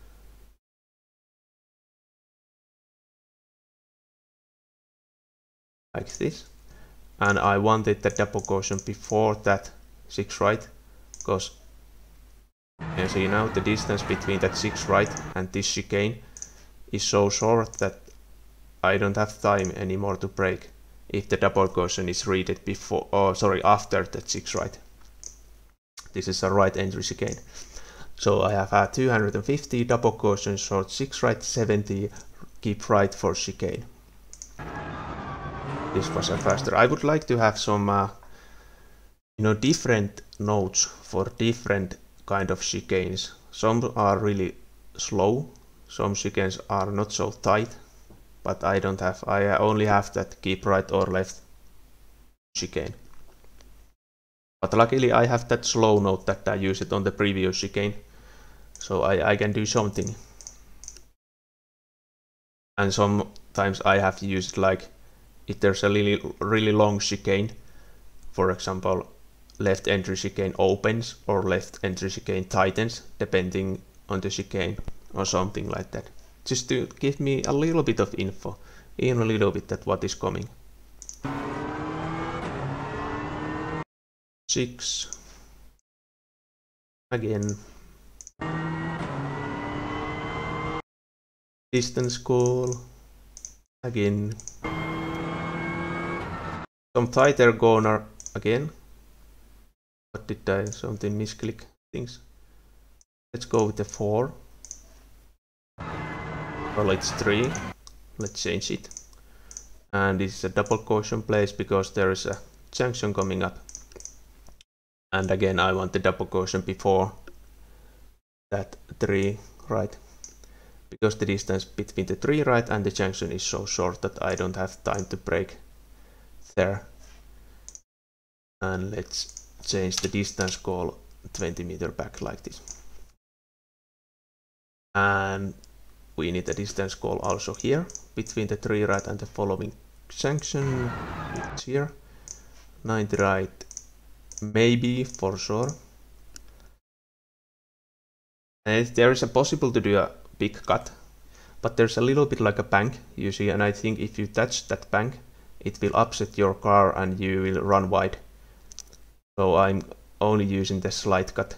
Like this. And I wanted the double caution before that 6 right, because you see now the distance between that 6 right and this chicane is so short that I don't have time anymore to brake if the double caution is read before, after that 6 right. This is a right entry chicane. So I have 250 double caution short 6 right, 70 keep right for chicane. This was a faster. I would like to have some different nodes for different kind of chicanes. Some are really slow, some chicanes are not so tight, but I don't have, I only have that keep right or left chicane. But luckily I have that slow node that I used on the previous chicane, so I can do something. And sometimes I have used, like, if there's a really long chicane, for example, left entry chicane opens or left entry chicane tightens, depending on the chicane or something like that. Just to give me a little bit of info, even a little bit that what is coming. 6. Again. Distance call. Again. Some tighter corner again. What did I, something misclick things? Let's go with the 4. Well, it's 3. Let's change it. And it's a double caution place because there is a junction coming up. And again, I want the double caution before that 3 right. Because the distance between the 3 right and the junction is so short that I don't have time to brake there. And let's change the distance call 20 meter back like this. And we need a distance call also here between the 3 right and the following junction. It's here. 90 right, maybe for sure. And there is a possible to do a big cut, but there's a little bit like a bank, you see, and I think if you touch that bank, it will upset your car and you will run wide. So I'm only using the slight cut.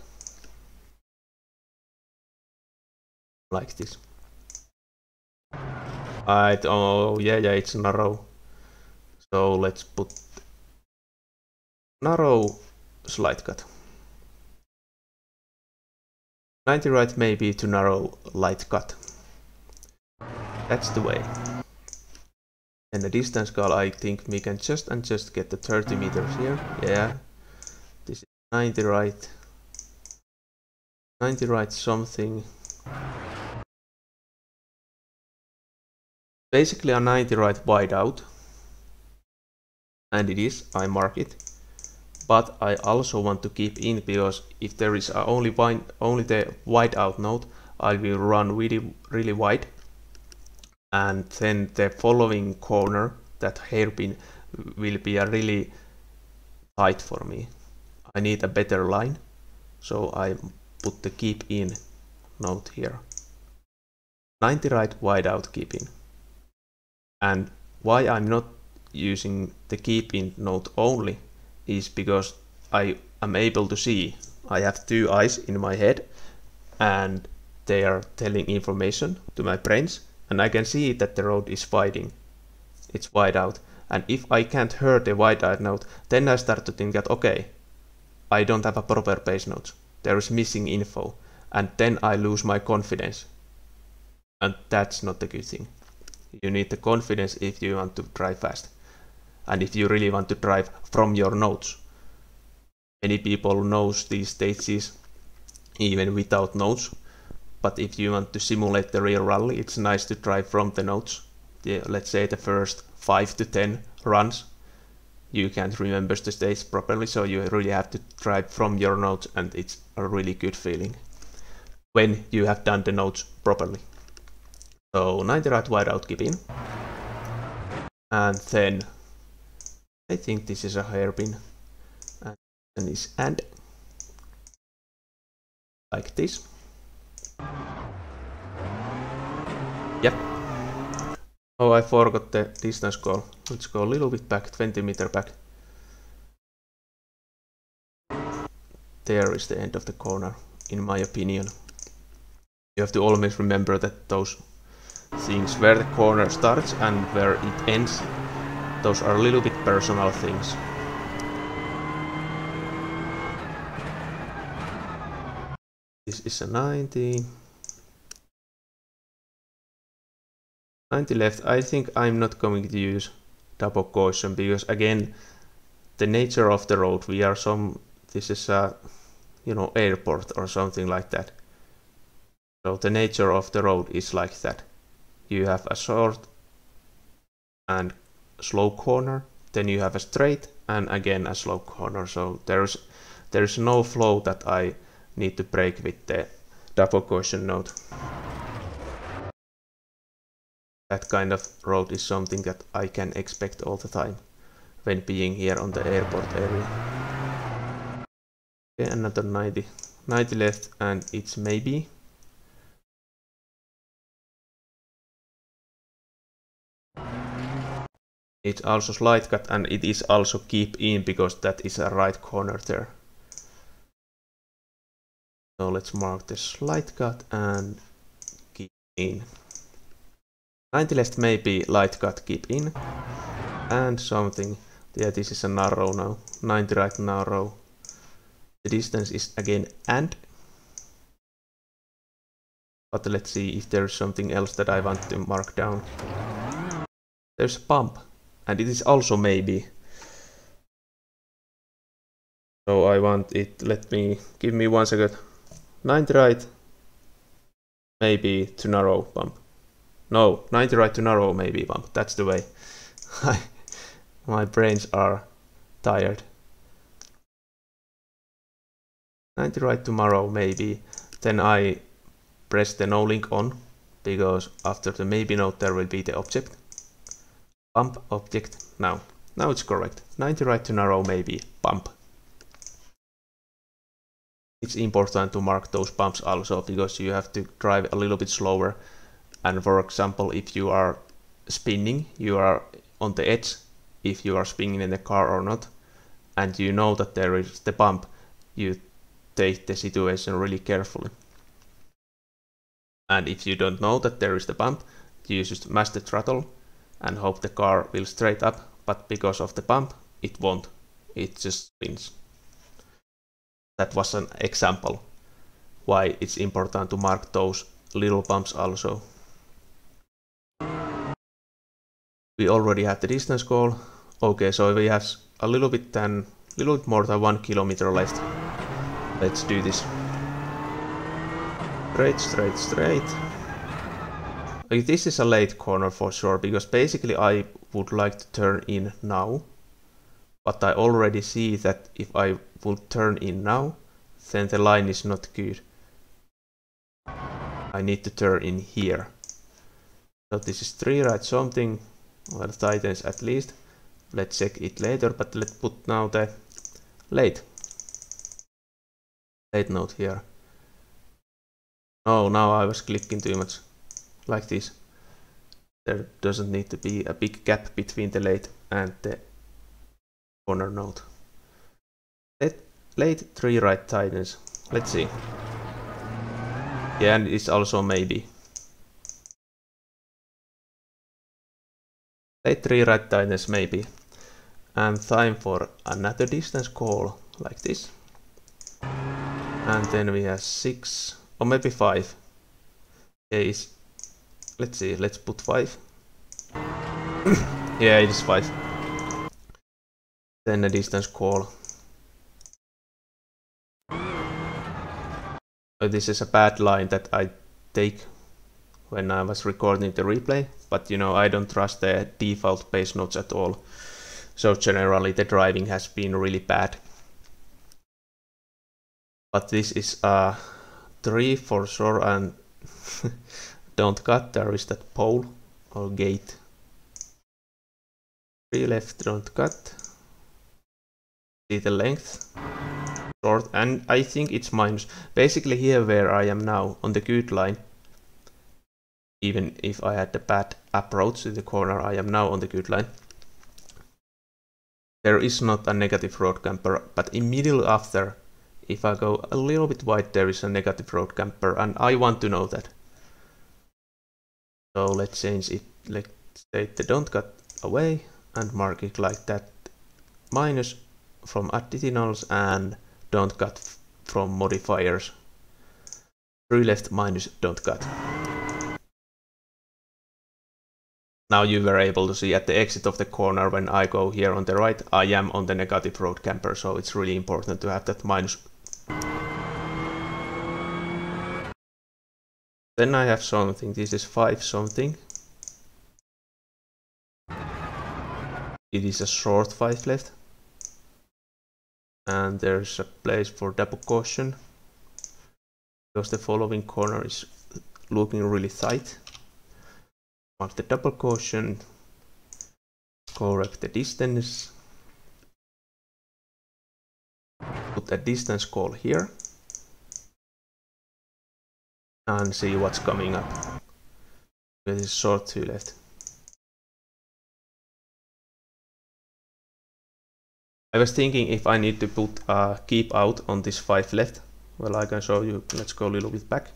Like this. Oh yeah, it's narrow. So let's put narrow slight cut. 90 right maybe to narrow light cut. That's the way. And the distance call, I think we can just get the 30 meters here. Yeah. This is 90 right. 90 right something. Basically a 90 right wideout. And it is, I mark it. But I also want to keep in, because if there is only the wideout node, I will run really wide. And then the following corner, that hairpin, will be a really tight for me. I need a better line, so I put the keep in node here. 90 right wideout keep in. And why I'm not using the keep in node only is because I am able to see. I have 2 eyes in my head and they are telling information to my brains, and I can see that the road is widening. It's wide out. And if I can't hear the wide out node, then I start to think that okay, I don't have a proper Pacenote. There is missing info, and then I lose my confidence. And that's not a good thing. You need the confidence if you want to drive fast. And if you really want to drive from your nodes. Many people knows these stages even without nodes. But if you want to simulate the real rally, it's nice to drive from the nodes. Yeah, let's say the first 5 to 10 runs. You can't remember the stage properly, so you really have to drive from your nodes, and it's a really good feeling when you have done the nodes properly. So 90 right wideout keep in. And then I think this is a hairpin. And then this and like this. Yep. Oh, I forgot the distance call. Let's go a little bit back, 20 meter back. There is the end of the corner, in my opinion. You have to always remember that those things, where the corner starts and where it ends, those are a little bit personal things. This is a 90. 90 left. I think I'm not going to use double caution because again, the nature of the road, this is a, airport or something like that. So the nature of the road is like that. You have a short and slow corner, then you have a straight and again a slow corner. So there's no flow that I need to break with the double caution node. That kind of road is something that I can expect all the time when being here on the airport area. Okay, another 90 left, and it's maybe. It's also slide cut, and it is also keep in because that is a right corner there. So let's mark the slide cut and keep in. 90 left maybe light cut keep in. And something. Yeah, this is a narrow now. 90 right narrow. The distance is again and. But let's see if there's something else that I want to mark down. There's a bump. And it is also maybe. So I want it, give me 1 second. 90 right. Maybe to narrow bump. No, 90 right to narrow maybe bump. That's the way. My brains are tired. 90 right to narrow maybe. Then I press the no link on because after the maybe node there will be the object. Bump object. Now it's correct. 90 right to narrow maybe bump. It's important to mark those bumps also because you have to drive a little bit slower. And for example, if you are spinning, you are on the edge, if you are spinning in the car or not, and you know that there is the bump, you take the situation really carefully. And if you don't know that there is the bump, you just mash the throttle and hope the car will straight up, but because of the bump, it won't. It just spins. That was an example why it's important to mark those little bumps also. We already have the distance call. Okay, so we have a little bit more than 1 kilometer left. Let's do this. Straight. Okay, this is a late corner for sure, because basically I would like to turn in now. But I already see that if I would turn in now, then the line is not good. I need to turn in here. So this is 3 right something. Well, tightens at least. Let's check it later, but let's put now the late node here. Oh, now I was clicking too much. Like this. There doesn't need to be a big gap between the late and the corner node. Late 3 right tightens. Let's see. Yeah, and it's also maybe. Late 3 right tightens maybe. And time for another distance call like this. And then we have 6 or maybe 5. Okay, let's see, let's put 5. Yeah, it is 5. Then a distance call. So this is a bad line that I take when I was recording the replay, but you know, I don't trust the default Pacenotes at all. So generally the driving has been really bad. But this is a 3 for sure, and don't cut, there is that pole or gate. 3 left, don't cut. See the length. Short, and I think it's minus. Basically here where I am now on the good line, even if I had a bad approach to the corner, I am now on the good line. There is not a negative road camper, but immediately after, if I go a little bit wide, there is a negative road camper, and I want to know that. So let's change it. Let's take the don't cut away and mark it like that. Minus from additionals and don't cut from modifiers. 3 left minus don't cut. Now you were able to see at the exit of the corner when I go here on the right, I am on the negative road camper, so it's really important to have that minus. Then I have something, this is 5 something. It is a short 5 left. And there's a place for double caution, because the following corner is looking really tight. Mark the double caution, correct the distance, put a distance call here, and see what's coming up. This is short 2 left. I was thinking if I need to put a keep out on this 5 left. Well, I can show you. Let's go a little bit back.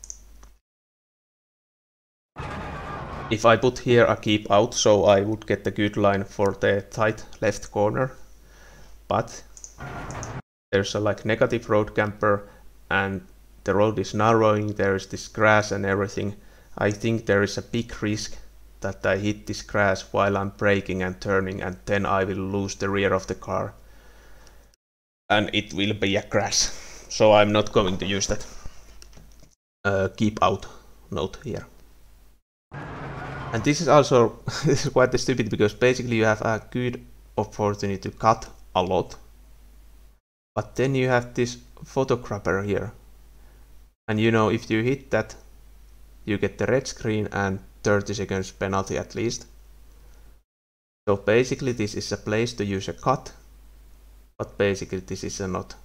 If I put here a keep out, so I would get the good line for the tight left corner. But there's a like negative road camper and the road is narrowing, there is this grass and everything. I think there is a big risk that I hit this grass while I'm braking and turning, and then I will lose the rear of the car. And it will be a crash. So I'm not going to use that keep out note here. And this is also this is quite stupid, because basically you have a good opportunity to cut a lot. But then you have this photographer here. And you know, if you hit that, you get the red screen and 30 seconds penalty at least. So basically this is a place to use a cut, but basically this is a not.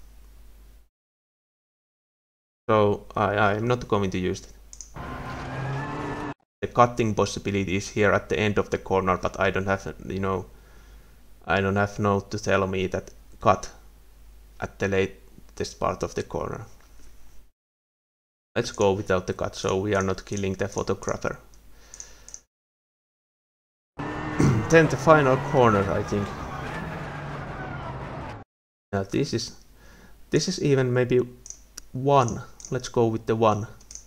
So I am not going to use it. The cutting possibility is here at the end of the corner, but I don't have, you know, I don't have note to tell me that cut at the latest part of the corner. Let's go without the cut, so we are not killing the photographer. Then the final corner, I think. Now this is even maybe 1. Let's go with the 1.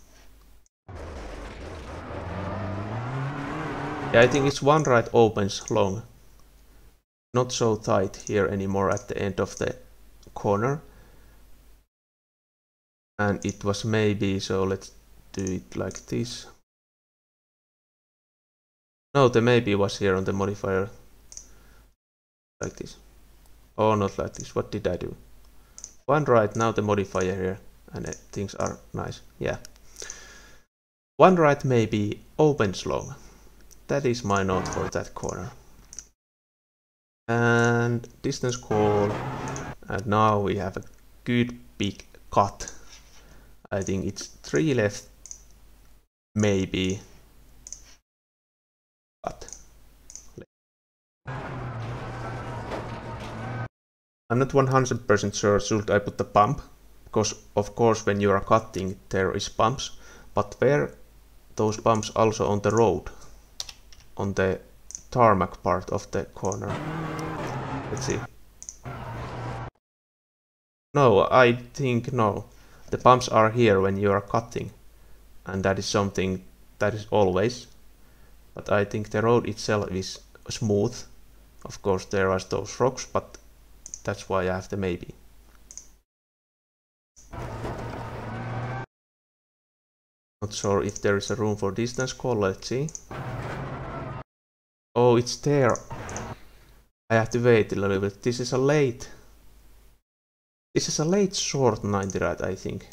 Yeah, I think it's 1 right opens long. Not so tight here anymore at the end of the corner. And it was maybe, so let's do it like this. No, the maybe was here on the modifier. Like this. Oh, not like this. What did I do? 1 right, now the modifier here. And things are nice. Yeah. 1 right maybe opens long. That is my note for that corner. And distance call. And now we have a good big cut. I think it's 3 left. Maybe. Cut. I'm not 100% sure should I put the bump. Because of course when you are cutting there is bumps. But were those bumps also on the road? On the tarmac part of the corner. Let's see. No, I think no. The bumps are here when you are cutting. And that is something that is always. But I think the road itself is smooth. Of course there are those rocks, but that's why I have the maybe. Not sure if there is a room for distance call, let's see. Oh, it's there. I have to wait a little bit. This is a late short 90 ride, I think.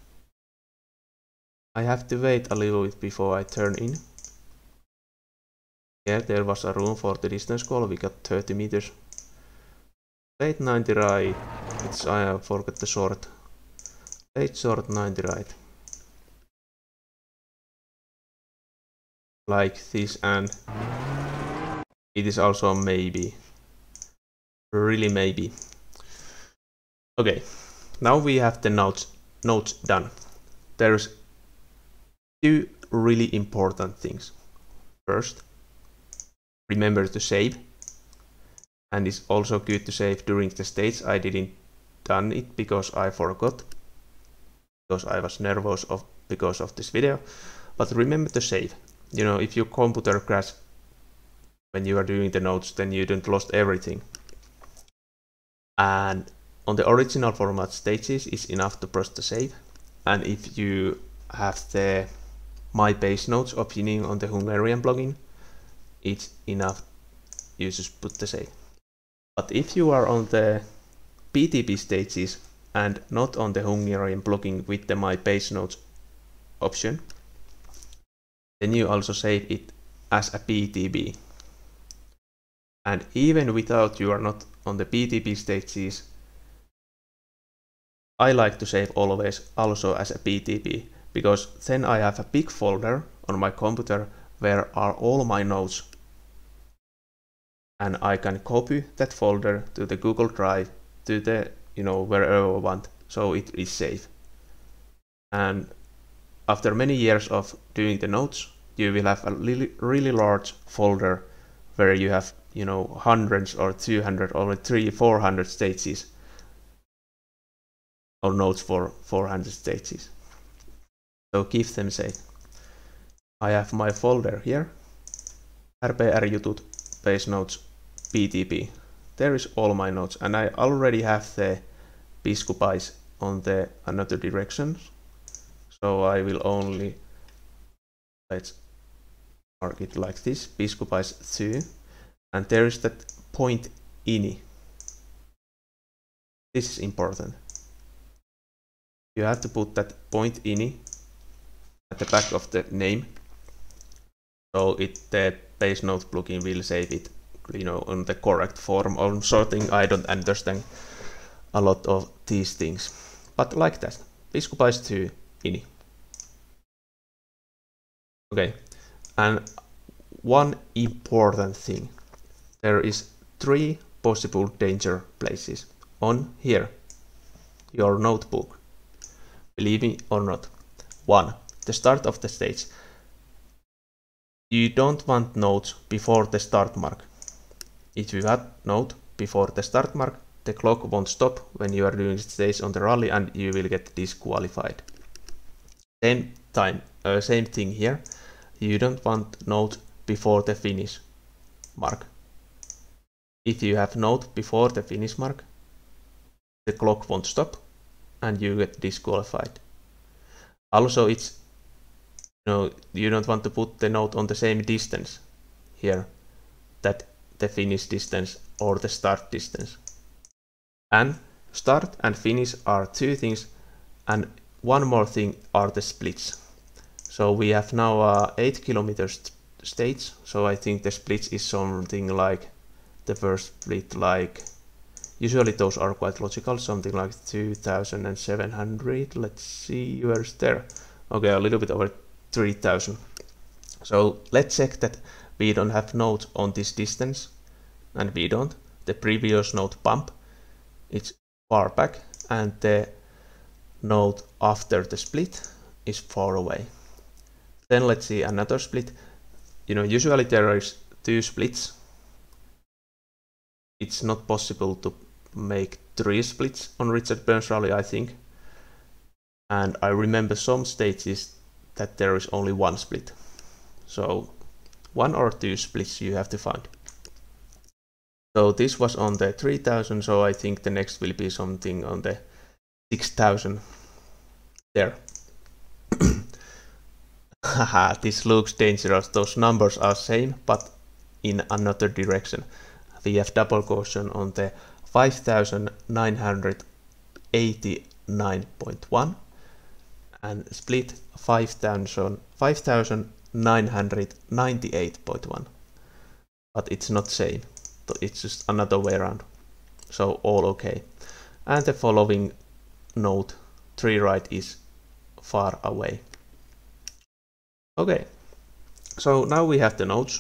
I have to wait a little bit before I turn in. Yeah, there was a room for the distance call. We got 30 meters. Late 90 ride. I forgot the short. Late short 90 ride. Like this, and it is also maybe. Really maybe. Okay, now we have the notes done. There's two really important things. First, remember to save, and it's also good to save during the stage. I didn't done it because I forgot, because I was nervous because of this video. But remember to save. You know, if your computer crashes when you are doing the notes, then you don't lost everything. And on the original format stages is enough to press the save. And if you have the My Pacenotes option on the Hungarian plugin, it's enough. You just put the save. But if you are on the PTP stages and not on the Hungarian plugin with the My Pacenotes option, then you also save it as a PTP. And even without you are not on the PTP stages, I like to save always also as a PTP, because then I have a big folder on my computer where are all my notes, and I can copy that folder to the Google Drive, to the, you know, wherever I want, so it is safe. And after many years of doing the notes, you will have a really large folder where you have, you know, hundreds or 200 or 300-400 stages, or notes for 400 stages. So keep them safe. I have my folder here, RBR jutut, Pacenotes, PTP. There is all my notes, and I already have the Biscupies on the another directions. So I will only, let's mark it like this, Biscupies 2, and there is that point ini. This is important. You have to put that point ini at the back of the name, so the Pacenote plugin will save it, you know, on the correct form or sorting. I don't understand a lot of these things, but like that, Biscupies 2 ini. Okay, and one important thing, there is 3 possible danger places on here, your notebook. Believe me or not. 1. The start of the stage. You don't want notes before the start mark. If you add note before the start mark, the clock won't stop when you are doing the stage on the rally and you will get disqualified. Same thing here. You don't want note before the finish mark. If you have note before the finish mark, the clock won't stop and you get disqualified. Also, it's, you know, you don't want to put the note on the same distance here, that the finish distance or the start distance. And start and finish are 2 things, and one more thing are the splits. So we have now a 8 kilometers stage, so I think the splits is something like the first split, like usually those are quite logical, something like 2,700. Let's see, where's there? Okay, a little bit over 3,000. So let's check that we don't have notes on this distance, and we don't. The previous note bump, it's far back, and the note after the split is far away. Then let's see another split. You know, usually there is 2 splits. It's not possible to make 3 splits on Richard Burns Rally, I think. And I remember some stages that there is only 1 split. So 1 or 2 splits you have to find. So this was on the 3000, so I think the next will be something on the 6000 there. Haha, this looks dangerous. Those numbers are same, but in another direction. We have double caution on the 5989.1 and split 5998.1, but it's not same, so it's just another way around, so all okay. And the following node 3 right is far away. Okay, so now we have the nodes,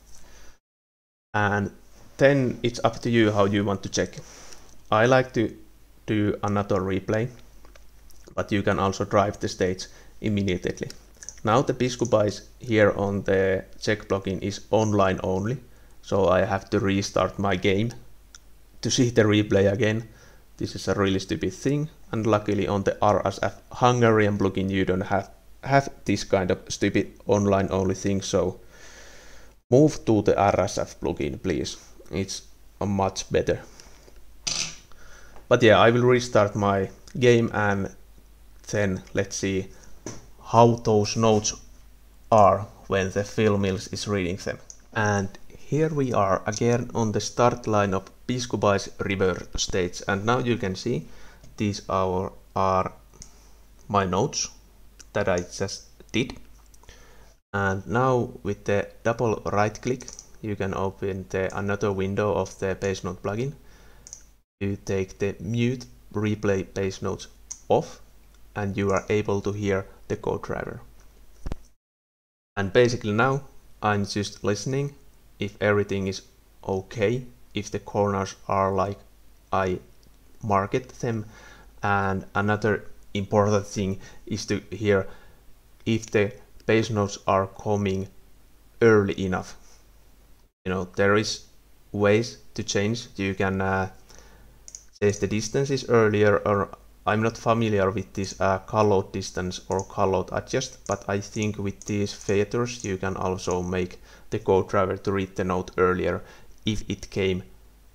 and then it's up to you how you want to check. I like to do another replay, but you can also drive the stage immediately. Now the Biscupice here on the check plugin is online only, so I have to restart my game to see the replay again. This is a really stupid thing, and luckily on the RSF Hungarian plugin you don't have this kind of stupid online only thing, so move to the RSF plugin please, it's much better. But yeah, I will restart my game and then let's see how those nodes are when the Phill Mills is reading them. And here we are again on the start line of Biscupice reverse stage, and now you can see these are my nodes that I just did. And now with the double right click you can open another window of the Pacenote plugin. You take the mute replay Pacenotes off and you are able to hear the codriver. And basically now I'm just listening if everything is okay, if the corners are like I marked them, and another important thing is to hear if the Pacenotes are coming early enough. You know, there is ways to change. You can change the distances earlier, or I'm not familiar with this call-out distance or call-out adjust, but I think with these features you can also make the codriver to read the note earlier if it came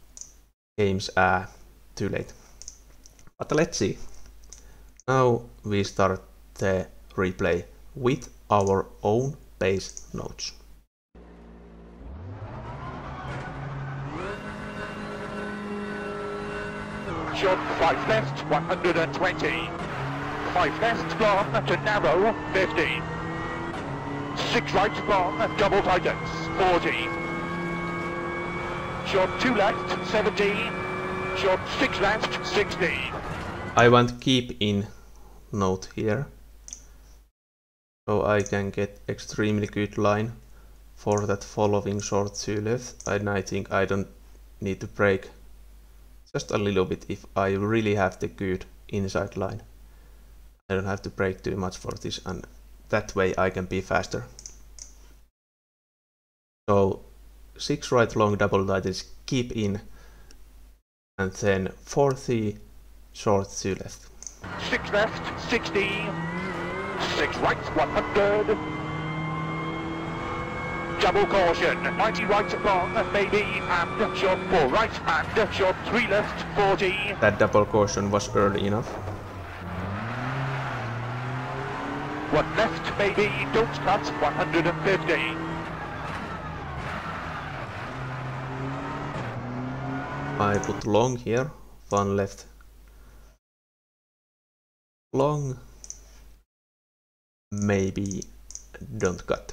too late. But let's see. Now we start the replay with our own bass notes. Short 5 left, 120. 5 left, long to narrow, 50. 6 right, long, double tightens, 40. Short 2 left, 70. Short 6 left, 60. I want keep in note here, so I can get extremely good line for that following short 2 left, and I think I don't need to break just a little bit if I really have the good inside line. I don't have to break too much for this, and that way I can be faster. So 6 right long double tightens, keep in, and then 40 short 2 left. 6 left, 60. 6 right, 100. Double caution, 90 right long, maybe, and short 4 right, and short 3 left, 40. That double caution was early enough. 1 left, maybe, don't cut, 150. I put long here, 1 left. Long, maybe, don't cut.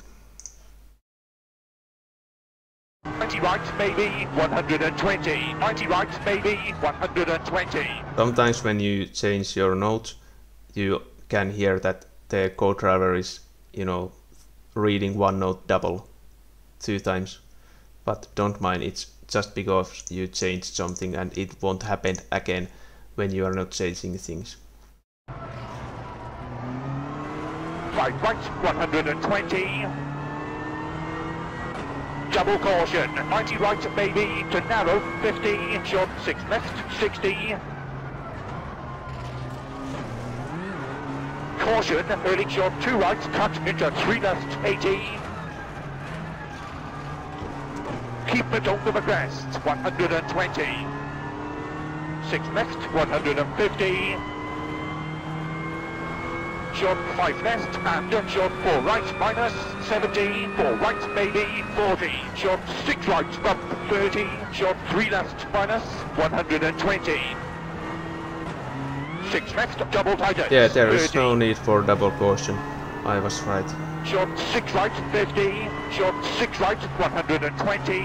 90 right, maybe, 120. 90 right, maybe, 120. Sometimes when you change your notes, you can hear that the codriver is, you know, reading one note double 2 times. But don't mind, it's just because you changed something and it won't happen again when you are not changing things. 5 right, 120. Double caution, 90 right, maybe, to narrow, 50. Short 6 left, 60. Caution, early short 2 right, cut into 3 left, 80. keep it over the crest, 120. 6 left, 150. Short 5 left, and short 4 right, minus 70. 4 right, maybe 40. Short 6 right, bump 30. Short 3 left, minus 120. 6 left, double tightens. Yeah, there is 30. no need for double caution. I was right. Short 6 right, 50. Short 6 right, 120.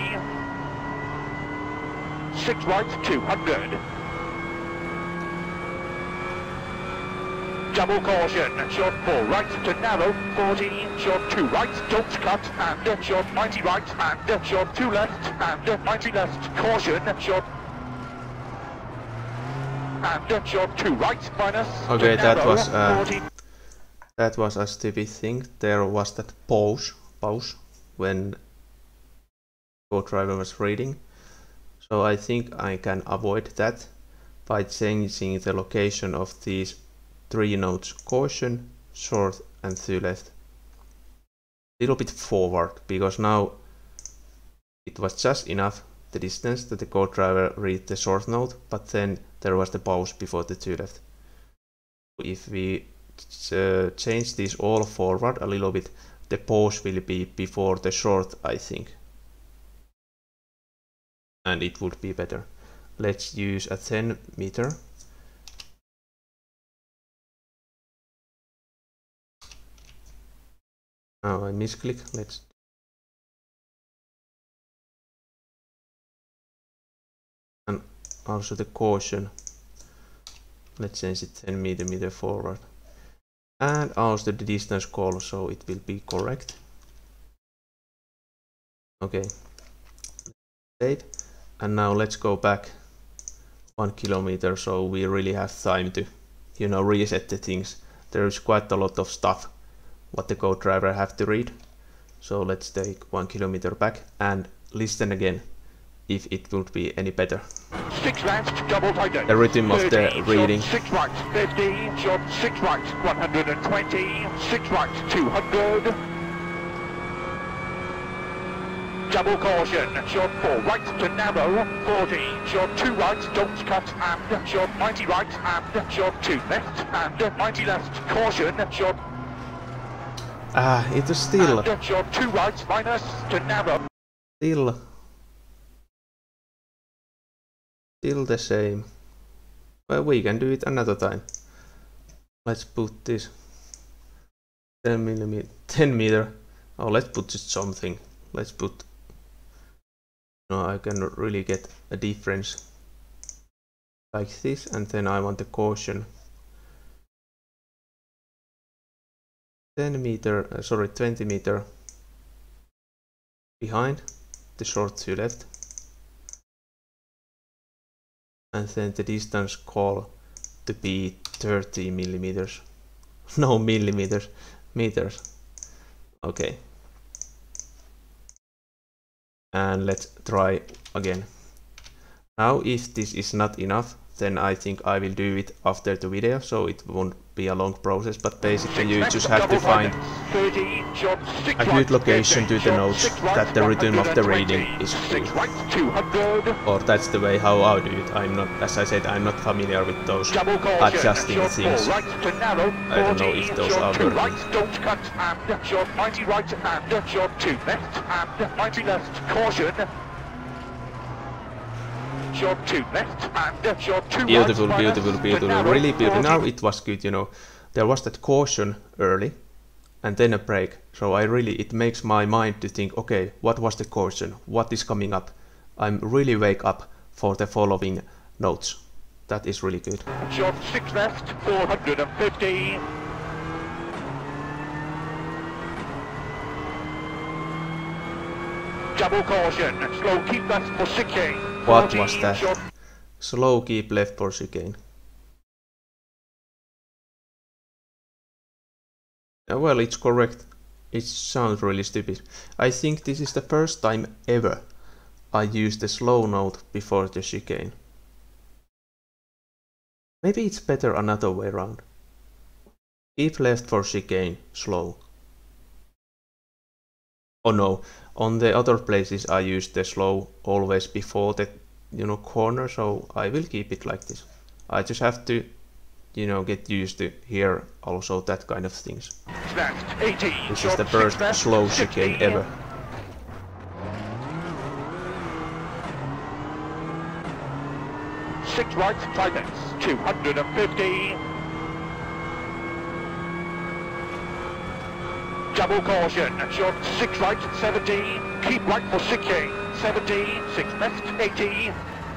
6 right, 200. Double caution, short 4 right to narrow, 40, short 2 right, don't cut, and short 90 right, and short 2 left, and 90 left, caution, short, and short 2 right, minus, Okay, to narrow, that was a stupid thing. There was that pause when codriver was reading. So I think I can avoid that by changing the location of these 3 nodes: caution, short, and to left. A little bit forward, because now it was just enough the distance that the codriver read the short node, but then there was the pause before the to left. If we change these all forward a little bit, the pause will be before the short, I think. And it would be better. Let's use a 10 meter. Now I misclick. Let's and also the caution. Let's change it 10 meter forward. And also the distance call, so it will be correct. Okay. Save. And now let's go back 1 kilometer, so we really have time to, you know, reset the things. There is quite a lot of stuff what the codriver have to read. So let's take 1 kilometer back and listen again if it would be any better. 6 left, double tighten. The rhythm of the reading. Short 6 right, 50. Short 6 right, 120. 6 right, 200. Double caution, short 4 right to narrow, 40. Short 2 right, don't cut, and short 90 right, and short 2 left, and 90 left. Caution, short. It is still. And short 2 right, minus to narrow. Still the same. Well, we can do it another time. Let's put this 10 meter. Oh, let's put just something. Let's put. No, I can really get a difference like this, and then I want the caution 20 meter behind the short to left, and then the distance call to be 30 millimeters. No, millimeters, meters. Okay. And let's try again. Now if this is not enough, then I think I will do it after the video, so it won't be a long process, but basically you just have to find a good location to the nodes that the rhythm of the reading is good. Or that's the way how I do it. I'm not, as I said, I'm not familiar with those adjusting things. I don't know if those are working. Don't cut, and short 90 right, and short 2 left, and 90 left. Caution. Short 2 left, and short 2 beautiful, right, beautiful, beautiful, really beautiful. Now it was good, you know. There was that caution early, and then a break. So it makes my mind to think, okay, what was the caution? What is coming up? I'm really wake up for the following notes. That is really good. Short 6 left, 450. Double caution, slow keep left for 60. What was that? Slow keep left for chicane. Well, it's correct. It sounds really stupid. I think this is the first time ever I used the slow node before the chicane. Maybe it's better another way around. Keep left for chicane, slow. Oh no, on the other places I use the slow always before the corner, so I will keep it like this. I just have to get used to hear also that kind of things. This is the first slow chicane ever. Six right, tightens, 250. Double caution, short 6 right, 70. Keep right for chicane, 70. 6 left, 80.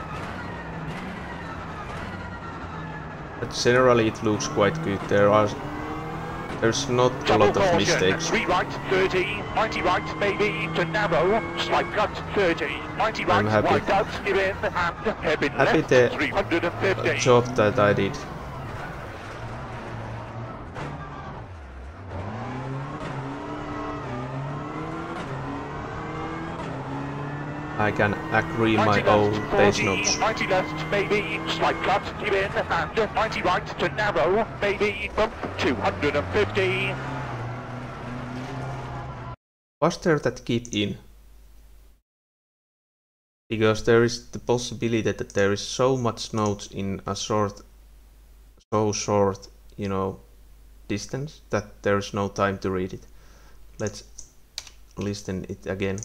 But generally it looks quite good. There's not a lot of mistakes. 3 right, 30. 90 right, maybe to narrow. Slight cut, 30. 90 right, Wideout, give in, and hairpin left, the 350. job that I did. I can agree my own Pacenotes. 90 left, maybe, slight cut, give in, and 90 right to narrow, maybe, bump, 250. Was there that keep in? Because there is the possibility that there is so much notes in a so short, distance that there is no time to read it. Let's listen it again.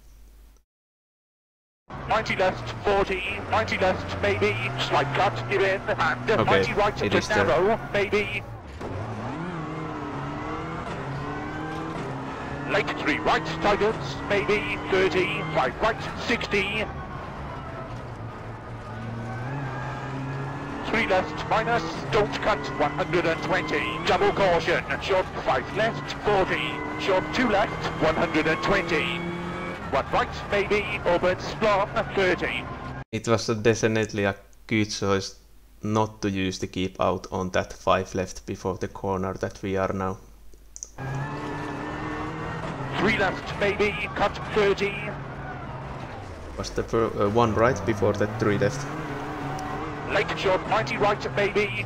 90 left, 40, 90 left, maybe, slight cut, give in, and okay, 90 right to narrow, there. Maybe. Late 3 right, tightens, maybe, 30, 5 right, 60. 3 left, minus, don't cut, 120. Double caution, short 5 left, 40. Short 2 left, 120. 1 right, maybe, opens, long, 30. It was definitely a good choice not to use the keep out on that 5 left before the corner that we are now. 3 left, maybe, cut, 30. Was the 1 right before that 3 left? Late short, 90 right, maybe.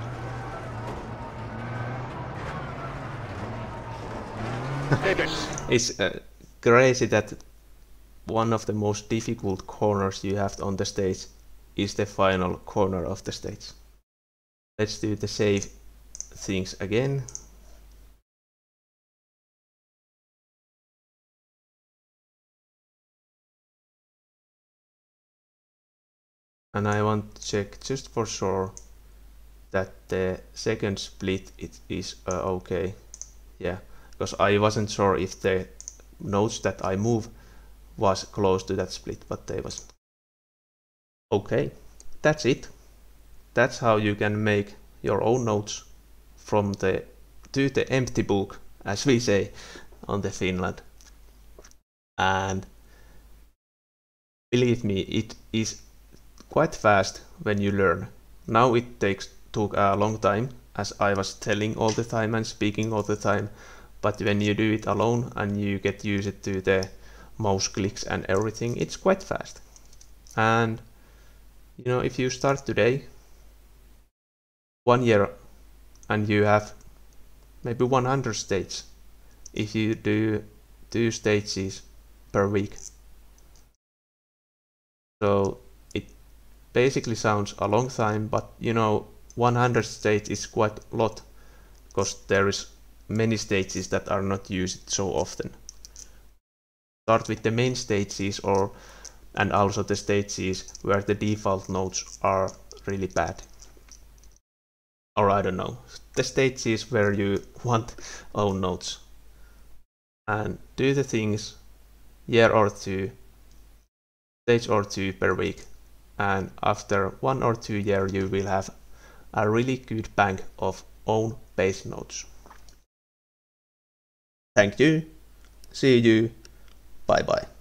It's crazy that one of the most difficult corners you have on the stage is the final corner of the stage. Let's do the same things again. And I want to check just for sure that the second split is okay. Yeah, because I wasn't sure if the notes that I move was close to that split, but they was. Okay, that's it. That's how you can make your own notes from the empty book, as we say on the Finland. And believe me, it is quite fast when you learn. Now it took a long time, as I was telling all the time and speaking all the time, but when you do it alone and you get used to the mouse clicks and everything, it's quite fast. And if you start today, 1 year, and you have maybe 100 stages, if you do 2 stages per week, so it basically sounds a long time, but 100 stages is quite a lot, because there is many stages that are not used so often. Start with the main stages and also the stages where the default notes are really bad. Or I don't know, the stages where you want own notes. And do the things year or 2, stage or 2 per week. And after 1 or 2 years you will have a really good bank of own bass notes. Thank you. See you. Bye bye.